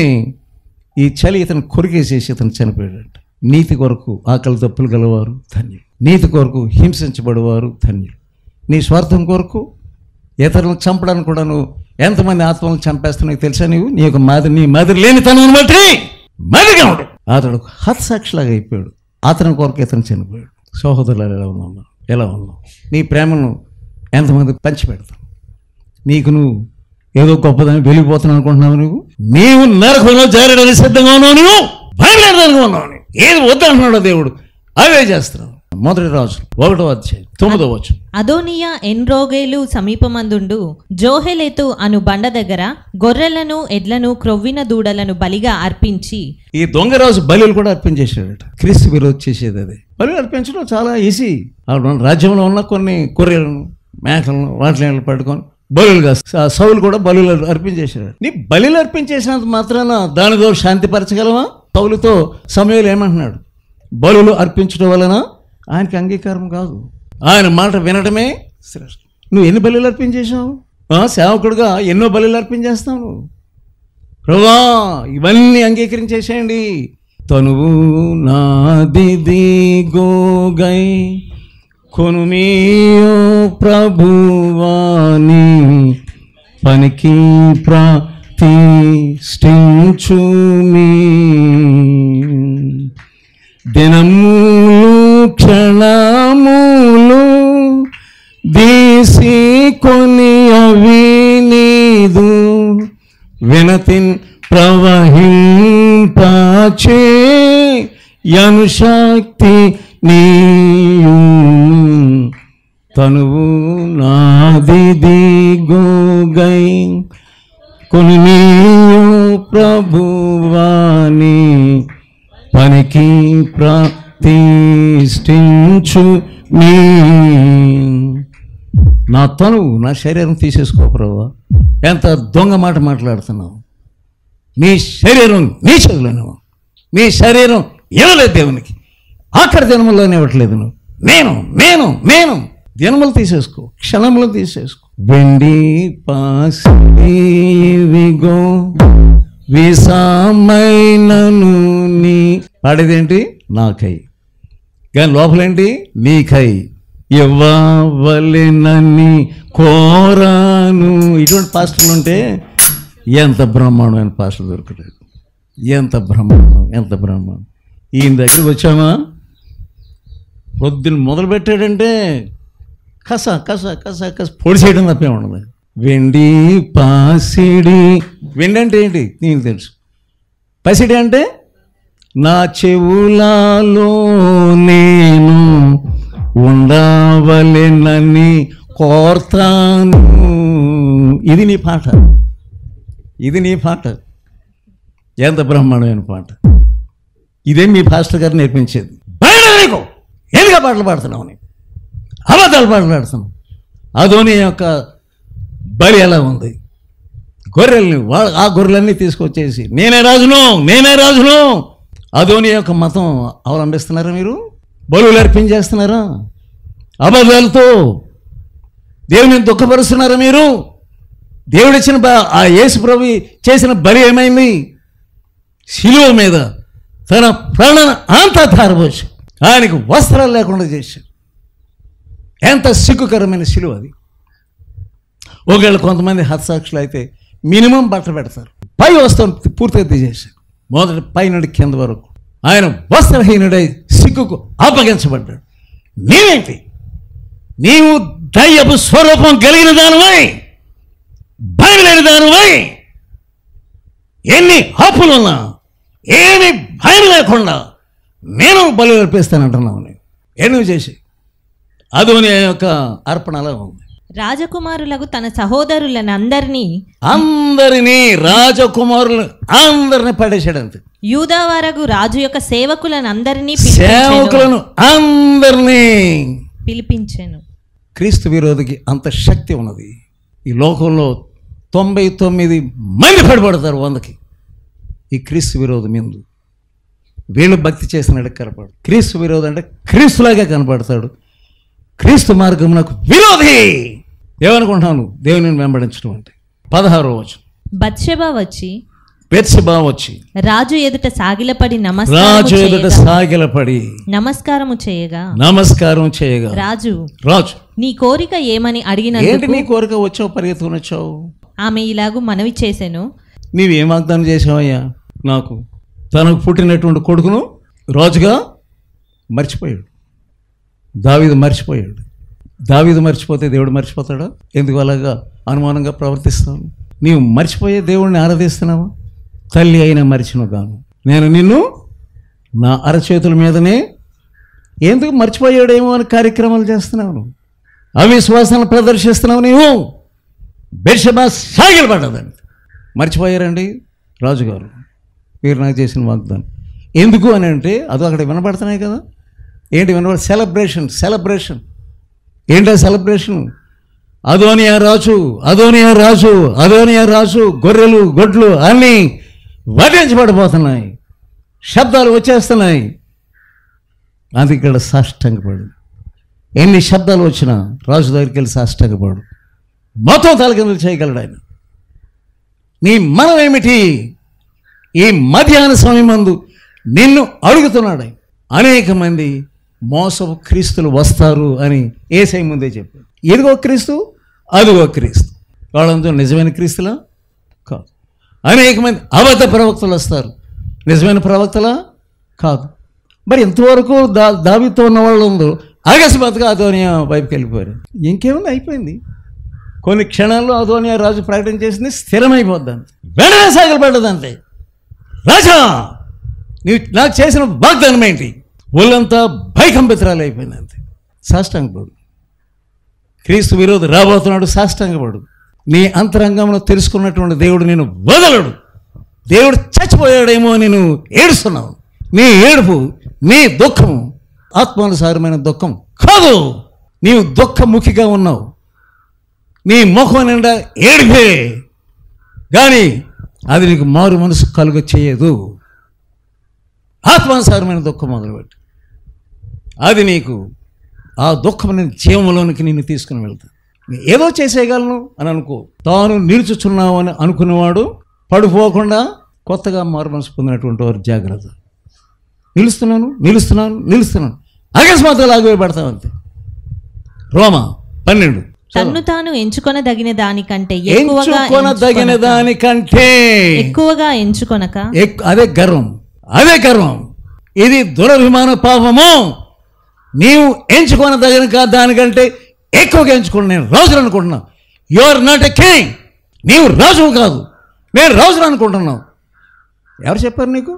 ఈ చలి ఇతను కొరికేసేసి ఇతను చనిపోయాడట. నీతి కొరకు ఆకలి తప్పులు గలవారు ధన్యులు, నీతి కొరకు హింసించబడేవారు ధన్యులు. నీ స్వార్థం కొరకు ఇతరులను చంపడానికి కూడా నువ్వు ఎంతమంది ఆత్మలను చంపేస్తున్నావు తెలుసా? నీవు నీ యొక్క మాదిరి నీ మాదిరి లేని తనను బట్టి మాదిరిగా ఉండు. అతడు హతసాక్షిలాగా అయిపోయాడు. అతని కొరకు ఇతను చనిపోయాడు. సహోదరులు ఎలా ఉన్నావు? ఎలా ఉన్నావు? నీ ప్రేమను ఎంతమంది పంచిపెడతావు? నీకు నువ్వు ఏదో గొప్పదని వెలిగిపోతున్నావు అనుకుంటున్నావు. నువ్వు నీవు నరకంలో జారడానికి సిద్ధంగా ఉన్నావు, నువ్వు బయలుదేరడానికి ఉన్నావు. ఏది వద్దంటున్నాడో దేవుడు అవే చేస్తున్నావు. మొదటి రాజు ఒకటో అధ్యాయం తొమ్మిదో వచనం. అదోనియా ఎన్రోగేలు సమీపమందుండు జోహెలెతు అను బండ దగ్గర గొర్రెలను ఎడ్లను క్రొవ్విన దూడలను బలిగా అర్పించి, ఈ దొంగరాజు బలులు కూడా అర్పించేసాడట. క్రీస్తు విరోధి చేసేది అదే. బలులు అర్పించడం చాలా ఈజీ. రాజ్యంలో ఉన్న కొన్ని గొర్రెలను మేకలను వాటిని పట్టుకొని బలులుగా సౌలు కూడా బలులు అర్పించేశాడు. నీ బలులు అర్పించేసినంత మాత్రాన దానితో శాంతిపరచగలవా? సౌలుతో సమయంలో ఏమంటున్నాడు? బలులు అర్పించడం వలన ఆయనకి అంగీకారం కాదు, ఆయన మాట వినడమే శ్రేష్టం. నువ్వు ఎన్ని బలులు అర్పించేశావు? సేవకుడుగా ఎన్నో బలులు అర్పించేస్తావు నువ్వు. ప్రభువా ఇవన్నీ అంగీకరించేసేయండి. తనువు నాది గోగై కొనుమీయో ప్రభువాని పనికి ప్రతిష్ఠించుమీ. దినములు క్షణములు దీసి కొని అవి నీదు వినతిన్ ప్రవహింపచే యనుశక్తి నీయు. తనువు నాది దిదిగో గై కొని నీయు ప్రభువాని పనికి ప్రతిష్ఠించు నీ. నా తనువు నా శరీరం తీసేసుకో ప్రభువా. ఎంత దొంగ మాట మాట్లాడుతున్నావు. నీ శరీరం నీ చదువులను, నీ శరీరం ఇవ్వలేదు దేవునికి. ఆఖరి దినముల్లోనే ఇవ్వట్లేదు నువ్వు. నేను నేను నేను దినములు తీసేసుకో, క్షణములు తీసేసుకో. వెండి పాసివిగో విసామైనను నీ. పాడేదేంటి? నాకై. కానీ లోపలేంటి? నీకై ఇవ్వవలెనని కోరాను. ఇటువంటి పాస్టర్లు ఉంటే ఎంత బ్రహ్మాండమైన పాస్టర్ దొరకలేదు. ఎంత బ్రహ్మాండం, ఎంత బ్రహ్మాండం. ఈయన దగ్గరికి వచ్చామా, పొద్దున్న మొదలు పెట్టాడంటే కస కస కస కస పొడి చేయడం తప్పే ఉండదు. వెండి పాసిడి. వెండి అంటే ఏంటి నీకు తెలుసు. పసిడి అంటే నా చెవులలో నేను ఉండవలెనని కోర్తాను. ఇది నీ పాట, ఇది నీ పాట. ఎంత బ్రహ్మాండమైన పాట. ఇదే మీ పాస్టర్ గారు నేర్పించేది. బయట ఎందుకు పాటలు పాడుతున్నావు? నీ అబద్ధాలు పాటలు పాడుతున్నావు. అదోని యొక్క బలి ఎలా ఉంది? గొర్రెల్ని వాళ్ళ ఆ గొర్రెలన్నీ తీసుకొచ్చేసి నేనే రాజును నేనే రాజును. అదోని యొక్క మతం అవలంబిస్తున్నారా మీరు? బలులు అర్పించేస్తున్నారా? అబద్ధాలతో దేవుని దుఃఖపరుస్తున్నారా మీరు? దేవుడిచ్చిన బ ఆ యేసు ప్రభు చేసిన బలి ఏమైంది? శిలువ మీద తన ప్రాణాన్ని అంతా ధారపోసి ఆయనకు వస్త్రాలు లేకుండా చేశాడు. ఎంత సిగ్గుకరమైన శిలువ అది. ఒకవేళ కొంతమంది హతసాక్షులు అయితే మినిమం బట్ట పెడతారు. పై వస్త్రం పూర్తిగా తీసేశాడు, మొదటి పై నుండి కింద వరకు. ఆయన వస్త్రహీనుడై సిగ్గుకు అప్పగించబడ్డాడు. నీవేంటి? నీవు దయ్యపు స్వరూపం కలిగిన దానివై, భయలేని దానివై, ఎన్ని హప్పులున్నా ఏమి భయం లేకుండా నేను బలి అర్పిస్తానంటున్నావు. నేను ఏమి చేసి అదోని యొక్క అర్పణలా ఉంది. రాజకుమారులకు తన సహోదరులను అందరినీ అందరినీ రాజకుమారులు అందరినీ పడేశాడు. అంతే. యూదావారగు రాజు యొక్క సేవకులను అందరినీ సేవకులను అందరినీ పిలిపించాను. క్రీస్తు విరోధికి అంత శక్తి ఉన్నది. ఈ లోకంలో తొంభై తొమ్మిది మంది పడిపడతారు వందకి. ఈ క్రీస్తు విరోధి ముందు వీళ్ళు భక్తి చేసినట్టు కనపడు. క్రీస్తు విరోధి అంటే క్రీస్తులాగే కనపడతాడు. క్రీస్తు మార్గం నాకు విరోధి. ఏమనుకుంటున్నాను? దేవుని వెంబడించడం అంటే. పదహారో వచనం. బత్షెబా వచ్చి బెత్షెబా వచ్చి రాజు ఎదుట సాగిలపడి రాజు ఎదుట సాగిలపడి నమస్కారము చేయగా నమస్కారం చేయగా రాజు రాజు నీ కోరిక ఏమని అడిగిన ఏంటి నీ కోరిక? వచ్చావు, పరిగెత్తుకుని వచ్చావు. ఆమె ఇలాగూ మనవి చేసెను, నీవేం వాగ్దానం చేసావయ్యా నాకు? తనకు పుట్టినటువంటి కొడుకును రాజుగా మర్చిపోయాడు. దావీదు మర్చిపోయాడు. దావీదు మర్చిపోతే దేవుడు మర్చిపోతాడా? ఎందుకు అలాగా అనుమానంగా ప్రవర్తిస్తావు? నీవు మర్చిపోయే దేవుడిని ఆరాధిస్తున్నావా? తల్లి అయినా మరిచిన గాను నేను నిన్ను నా అరచేతుల మీదనే ఎందుకు మర్చిపోయాడేమో అని కార్యక్రమాలు చేస్తున్నావు. అవిశ్వాసాన్ని ప్రదర్శిస్తున్నావు. నీవు బెత్షెబా సాగిలపడ్డదండి. మర్చిపోయారండి రాజుగారు మీరు నాకు చేసిన వాగ్దానం. ఎందుకు అని అంటే అదో అక్కడ వినపడుతున్నాయి కదా. ఏంటి వినపడ? సెలబ్రేషన్ సెలబ్రేషన్ ఏంటో సెలబ్రేషన్. అదోనియా రాజు అదోనియా రాజు అదోనియా రాజు గొర్రెలు గొడ్లు అన్నీ వధించబడిపోతున్నాయి, శబ్దాలు వచ్చేస్తున్నాయి. అది ఇక్కడ సాష్టంగపడు. ఎన్ని శబ్దాలు వచ్చినా రాజు దగ్గరికి వెళ్ళి సాష్టంగపడు. మొత్తం తలకిందులు చేయగలడు ఆయన. నీ మనం ఏమిటి? ఈ మధ్యాహ్న సమయం మందు నిన్ను అడుగుతున్నాడు. అనేక మంది మోసపు క్రీస్తులు వస్తారు అని యేసయ్య ముందే చెప్పాడు. ఇదిగో క్రీస్తు, అదిగో క్రీస్తు. వాళ్ళంతా నిజమైన క్రీస్తులా కాదు. అనేక మంది అబద్ధ ప్రవక్తలు వస్తారు, నిజమైన ప్రవక్తలా కాదు. మరి ఇంతవరకు దా దావీదుతో ఉన్న వాళ్ళు ఉందో అకస్మాత్తుగా అదోనియా వైపుకి వెళ్ళిపోయారు. ఇంకేముంది? అయిపోయింది. కొన్ని క్షణాల్లో అదోనియా రాజు ప్రకటన చేసింది స్థిరమైపోద్దంతే, వెంటనే సాగిలపడ్డదంతే. రాజా నీవు నాకు చేసిన వాగ్దానం ఏంటి? ఒళ్ళంతా భయకంపితురాలు అయిపోయింది అంతే. సాష్టాంగపడు. క్రీస్తు విరోధి రాబోతున్నాడు, సాష్టాంగపడు. నీ అంతరంగంలో తెలుసుకున్నటువంటి దేవుడు నేను వదలడు. దేవుడు చచ్చిపోయాడేమో అని నువ్వు ఏడుస్తున్నావు. నీ ఏడుపు, నీ దుఃఖం ఆత్మానుసారమైన దుఃఖం కాదు. నీవు దుఃఖముఖిగా ఉన్నావు. నీ ముఖం నిండా ఏడిపే, కానీ అది నీకు మారు మనసు కలుగ చేయదు. ఆత్మానుసారమైన దుఃఖం మొదలుపెట్టి అది నీకు ఆ దుఃఖం నేను జీవంలోనికి నిన్ను తీసుకుని వెళ్తాను. ఏదో చేసేయగలను అని అనుకో. తాను నిలుచుచున్నావు అని అనుకునేవాడు పడిపోకుండా కొత్తగా మారు మనసు పొందినటువంటి వారు జాగ్రత్త. నిలుస్తున్నాను నిలుస్తున్నాను నిలుస్తున్నాను అకస్మాత్తుగా లాగే పడతావు అంతే. రోమా పన్నెండు. తన్ను తాను ఎంచుకొనదగిన దానికంటే ఎంచుకొనదగిన దానికంటే ఎక్కువగా ఎంచుకొనక, అదే గర్వం, అదే గర్వం. ఇది దురభిమాన పాపము. నీవు ఎంచుకొనదగిన దానికంటే ఎక్కువగా ఎంచుకున్నా. నేను రాజులు అనుకుంటున్నా. You are not a king. నీవు రాజువు కాదు, నేను రాజులు అనుకుంటున్నావు. ఎవరు చెప్పారు నీకు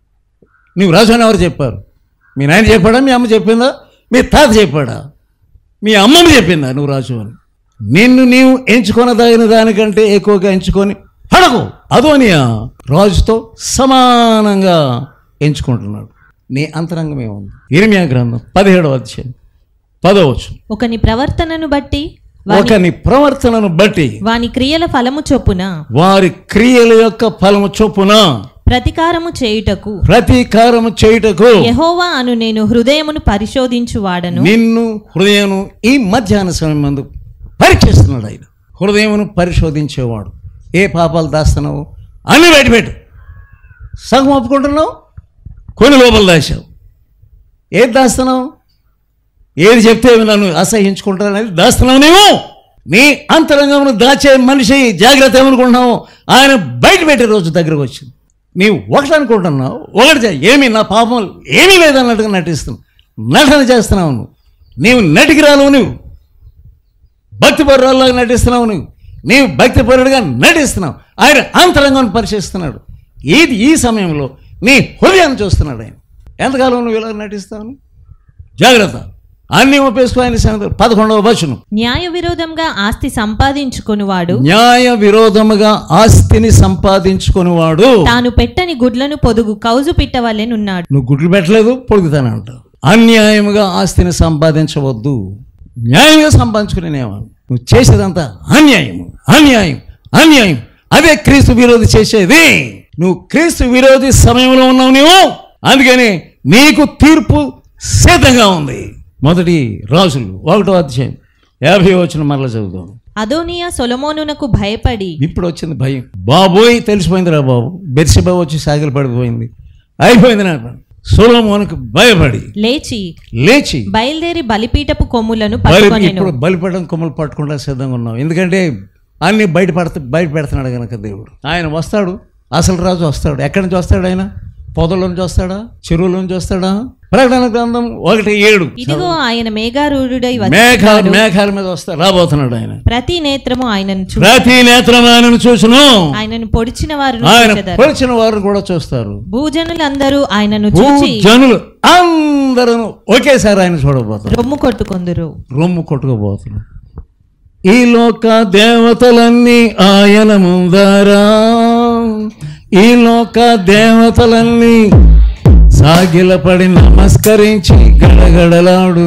నీవు రాజు అని? ఎవరు చెప్పారు? మీ నాయన చెప్పాడా? మీ అమ్మ చెప్పిందా? మీ తాత చెప్పాడా? మీ అమ్మమ్మ చెప్పిందా నువ్వు రాజు అని? నిన్ను నీవు ఎంచుకొనదగిన దానికంటే ఎక్కువగా ఎంచుకొని అడగు. అదోనియా రాజుతో సమానంగా ఎంచుకుంటున్నాడు. నీ అంతరంగం ఏముంది? ఇర్మియా గ్రంథం పదిహేడవ అధ్యాయం పదవ వచనం. ఒకని ప్రవర్తనను బట్టి ఒకని ప్రవర్తనను బట్టి వాని క్రియల ఫలము చొప్పున, వారి క్రియల యొక్క ఫలము చొప్పున ప్రతికారము చేయుటకు ప్రతీకారము చేయుటకు యెహోవా అను నేను హృదయమును పరిశోధించువాడను. నిన్ను హృదయము ఈ మధ్యాహ్న సమయం మందు పరీక్షిస్తున్నాడు ఆయన. హృదయమును పరిశోధించేవాడు. ఏ పాపాలు దాస్తున్నావు అన్ని బయటపెట్టు. సగం ఒప్పుకుంటున్నావు, కొన్ని లోపల దాచావు. ఏది దాస్తున్నావు? ఏది చెప్తే నన్ను అసహించుకుంటాననేది దాస్తున్నావు. నీవు నీ అంతరంగమును దాచే మనిషి జాగ్రత్త ఏమనుకుంటున్నావు? ఆయన బయట పెట్టే రోజు దగ్గరకు వచ్చింది. నీవు ఒకటి అనుకుంటున్నావు, ఒకటి ఏమి నా పాపం ఏమీ లేదన్నట్టుగా నటిస్తున్నావు, నటన చేస్తున్నావు. నువ్వు నీవు నటికిరాలు, నువ్వు భక్తిపరురాల్లాగా నటిస్తున్నావు. నువ్వు నీవు భక్తిపరుడుగా నటిస్తున్నావు. ఆయన అంతరంగాన్ని పరిశీలిస్తున్నాడు. ఇది ఈ సమయంలో నీ హృదయాన్ని చూస్తున్నాడు ఆయన. ఎంతకాలం నువ్వు ఇలా నటిస్తావు? జాగ్రత్త. అన్ని ఒప్పేసుకో. ఆయన పదకొండవ వచనం. న్యాయ విరోధంగా ఆస్తి సంపాదించుకొనివాడు న్యాయ విరోధముగా ఆస్తిని సంపాదించుకొనివాడు తాను పెట్టని గుడ్లను పొదుగు కౌజు పిట్టవలెనున్నాడు. నువ్వు గుడ్లు పెట్టలేదు, పొడుగుతానంటావు. అన్యాయముగా ఆస్తిని సంపాదించవద్దు. న్యాయంగా సంపాదించుకునేవా? నువ్వు చేసేదంతా అన్యాయము, అన్యాయం, అన్యాయం. అదే క్రీస్తు విరోధి చేసేది. నువ్వు క్రీస్తు విరోధి సమయంలో ఉన్నావు నీవు. అందుకని నీకు తీర్పు సిద్ధంగా ఉంది. మొదటి రాజులు ఒకటో అధ్యాయం యాభై వచనం మరలా చదువుతాం. అదోనియా సొలొమోనునకు భయపడి, ఇప్పుడు వచ్చింది భయం. బాబోయ్ తెలిసిపోయింది రా బాబు, బెర్షెబా వచ్చి సాగిలు పడిపోయింది, అయిపోయింది. నాకు సొలొమోనుకు భయపడి లేచి లేచి బయలుదేరి బలిపీఠపు కొమ్ములను పట్టుకొనెను. ఇప్పుడు బలిపీఠం కొమ్ములు పట్టుకుంటా సిద్ధంగా ఉన్నాం. ఎందుకంటే అన్ని బయట పడతా బయట పెడుతున్నాడు కనుక దేవుడు. ఆయన వస్తాడు, అసలు రాజు వస్తాడు. ఎక్కడి నుంచి వస్తాడు ఆయన? పొదల నుంచి వస్తాడా? చెరువుల నుంచి వస్తాడా? ప్రకటన గ్రంథం ఒకటి ఏడు. ఇదిగో ఆయన మేఘారూఢుడై మేఘాల మేఘాల మీద వస్తా రాబోతున్నాడు ఆయన. ప్రతి నేత్రము ఆయనను చూచును. ప్రతి నేత్రం ఆయనను చూచును. ఆయనను పొడిచిన వారు ఆయన పొడిచిన వారు కూడా చూస్తారు. భూజనులందరూ ఆయనను చూచి జనులు అందరూ ఒకేసారి ఆయన చూడబోతారు. రొమ్ము కొట్టుకొందురు. రొమ్ము కొట్టుకోబోతున్నారు. ఈ లోక దేవతలన్నీ ఆయన ముందరా, ఈ లోక దేవతలన్నీ సాగిలపడి నమస్కరించి గడగడలాడు.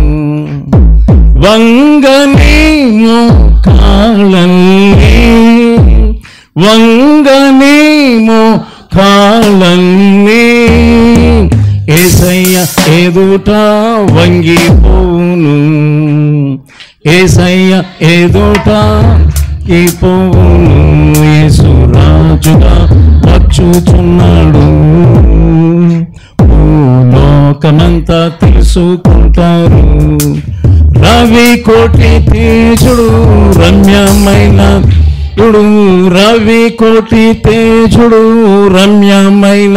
వంగని మోకాళ్ళన్నీ వంగని మోకాళ్ళన్నీ యేసయ్య ఎదుట వంగిపోవును. యేసయ్య ఎదుట వంగిపోవును. యేసు రాజుగా వచ్చుచున్నాడు. లోకమంతా తెలుసుకుంటారు. రవి కోటి తేజుడు రమ్యమైన యుడు, రవి కోటి తేజుడు రమ్యమైన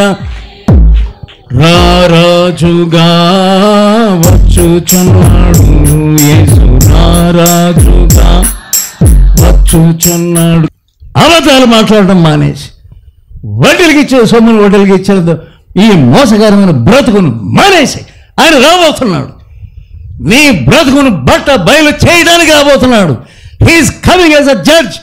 రారాజుగా వచ్చుచున్నాడు. యేసు రారాజుగా వచ్చుచున్నాడు. అబద్ధాలు మాట్లాడడం మానేసి వడ్డీలకి ఇచ్చే సొమ్మును వడ్డీలకి ఇచ్చేది ఈ మోసకరమైన బ్రతుకును మానేసి ఆయన రాబోతున్నాడు. నీ బ్రతుకును బట్ట బయలు చేయడానికి రాబోతున్నాడు. He is coming as a judge.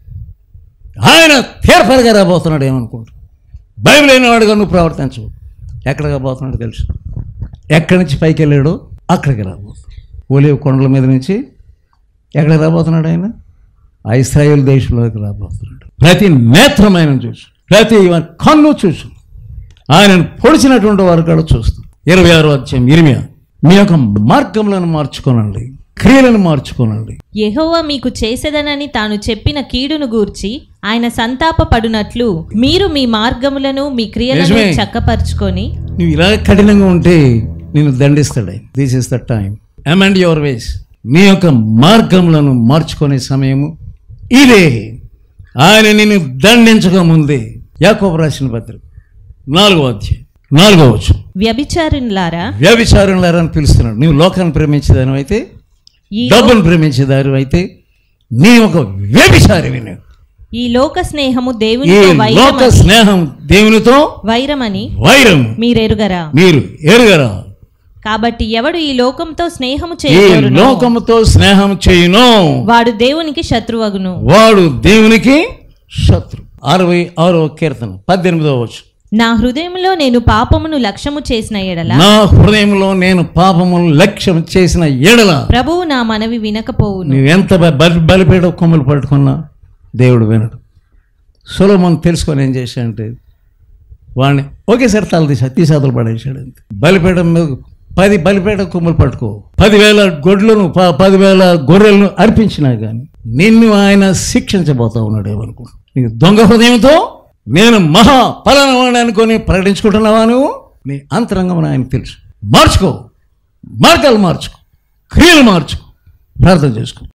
ఆయన తీర్పరిగా రాబోతున్నాడు. ఏమనుకుంటా బైబిల్ అయినవాడుగా నువ్వు ప్రవర్తించవు. ఎక్కడికి పోతున్నాడు తెలుసు. ఎక్కడి నుంచి పైకి వెళ్ళాడో అక్కడికి రాబోతున్నాడు. ఒలీవ కొండల మీద నుంచి ఎక్కడికి రాబోతున్నాడు ఆయన? ఆ ఇశ్రాయేల్ దేశంలోకి రాబోతున్నాడు. ప్రతి నేత్రం ఆయన చూసు, ప్రతి కన్ను చూసు, ఆయనను పొడిచినటువంటి వారు కూడా చూస్తూ. ఇరవై ఆరో అధ్యాయం ఇర్మియా, మీ యొక్క మార్గములను మార్చుకోనండి, క్రియలను మార్చుకోనండి. యెహోవా మీకు చేసేదనని తాను చెప్పిన కీడును గూర్చి ఆయన సంతాప పడునట్లు మీరు మీ మార్గములను మీ క్రియలను చక్కపరుచుకొని. నువ్వు ఇలా కఠినంగా ఉంటే నిన్ను దండిస్తాడు. This is the time. Amend your ways. నీ యొక్క మార్గములను మార్చుకునే సమయము ఇదే. ఆయన నిన్ను దండించక ముందే. యాకోబు రాసిన పత్రిక నాలుగో అధ్యాయం నాలుగో వచనం, వ్యభిచారులారా వ్యభిచారులారా అని పిలుస్తున్నాడు. నువ్వు లోకాన్ని ప్రేమించేదాని అయితే, డబ్బును ప్రేమించేదారు అయితే నీ ఒక వ్యభిచారివి. ఈ లోక స్నేహము దేవునితో లోక స్నేహం దేవునితో వైరమని వైరం మీరెరుగరా మీరు ఎరుగరా. కాబట్టి ఎవడు ఈ లోకంతో స్నేహము ఈ చేయను లోకముతో స్నేహం చేయును వాడు దేవునికి శత్రువగును. వాడు దేవునికి శత్రు. అరవై ఆరో కీర్తన పద్దెనిమిదో వచ్చు, నా హృదయంలో నేను పాపమును లక్ష్యము చేసిన ఎడల నా హృదయంలో నేను పాపమును లక్ష్యం చేసిన ఎడల ప్రభువు నా మనవి వినకపోవును. నువ్వెంత బలి బలిపేట కొమ్ములు పట్టుకున్నా దేవుడు వినడు. సొలొమోను తెలుసుకొని ఏం చేశాడంటే వాడిని ఒకేసారి తల తీసా తీసాతలు పడేసాడు. బలిపేట మీద పది బలిపేట కొమ్ములు పట్టుకో, పదివేల గొడ్లను పదివేల గొర్రెలను అర్పించినా కానీ నిన్ను ఆయన శిక్షించబోతా ఉన్నాడు. ఏమనుకో, నీకు దొంగ హృదయంతో నేను మహా ఫలానవాడిని అనుకొని ప్రకటించుకుంటున్నావా? నువ్వు నీ అంతరంగం ఆయన తెలుసు. మార్చుకో, మార్గాలు మార్చుకో, క్రియలు మార్చుకో, ప్రార్థన చేసుకో.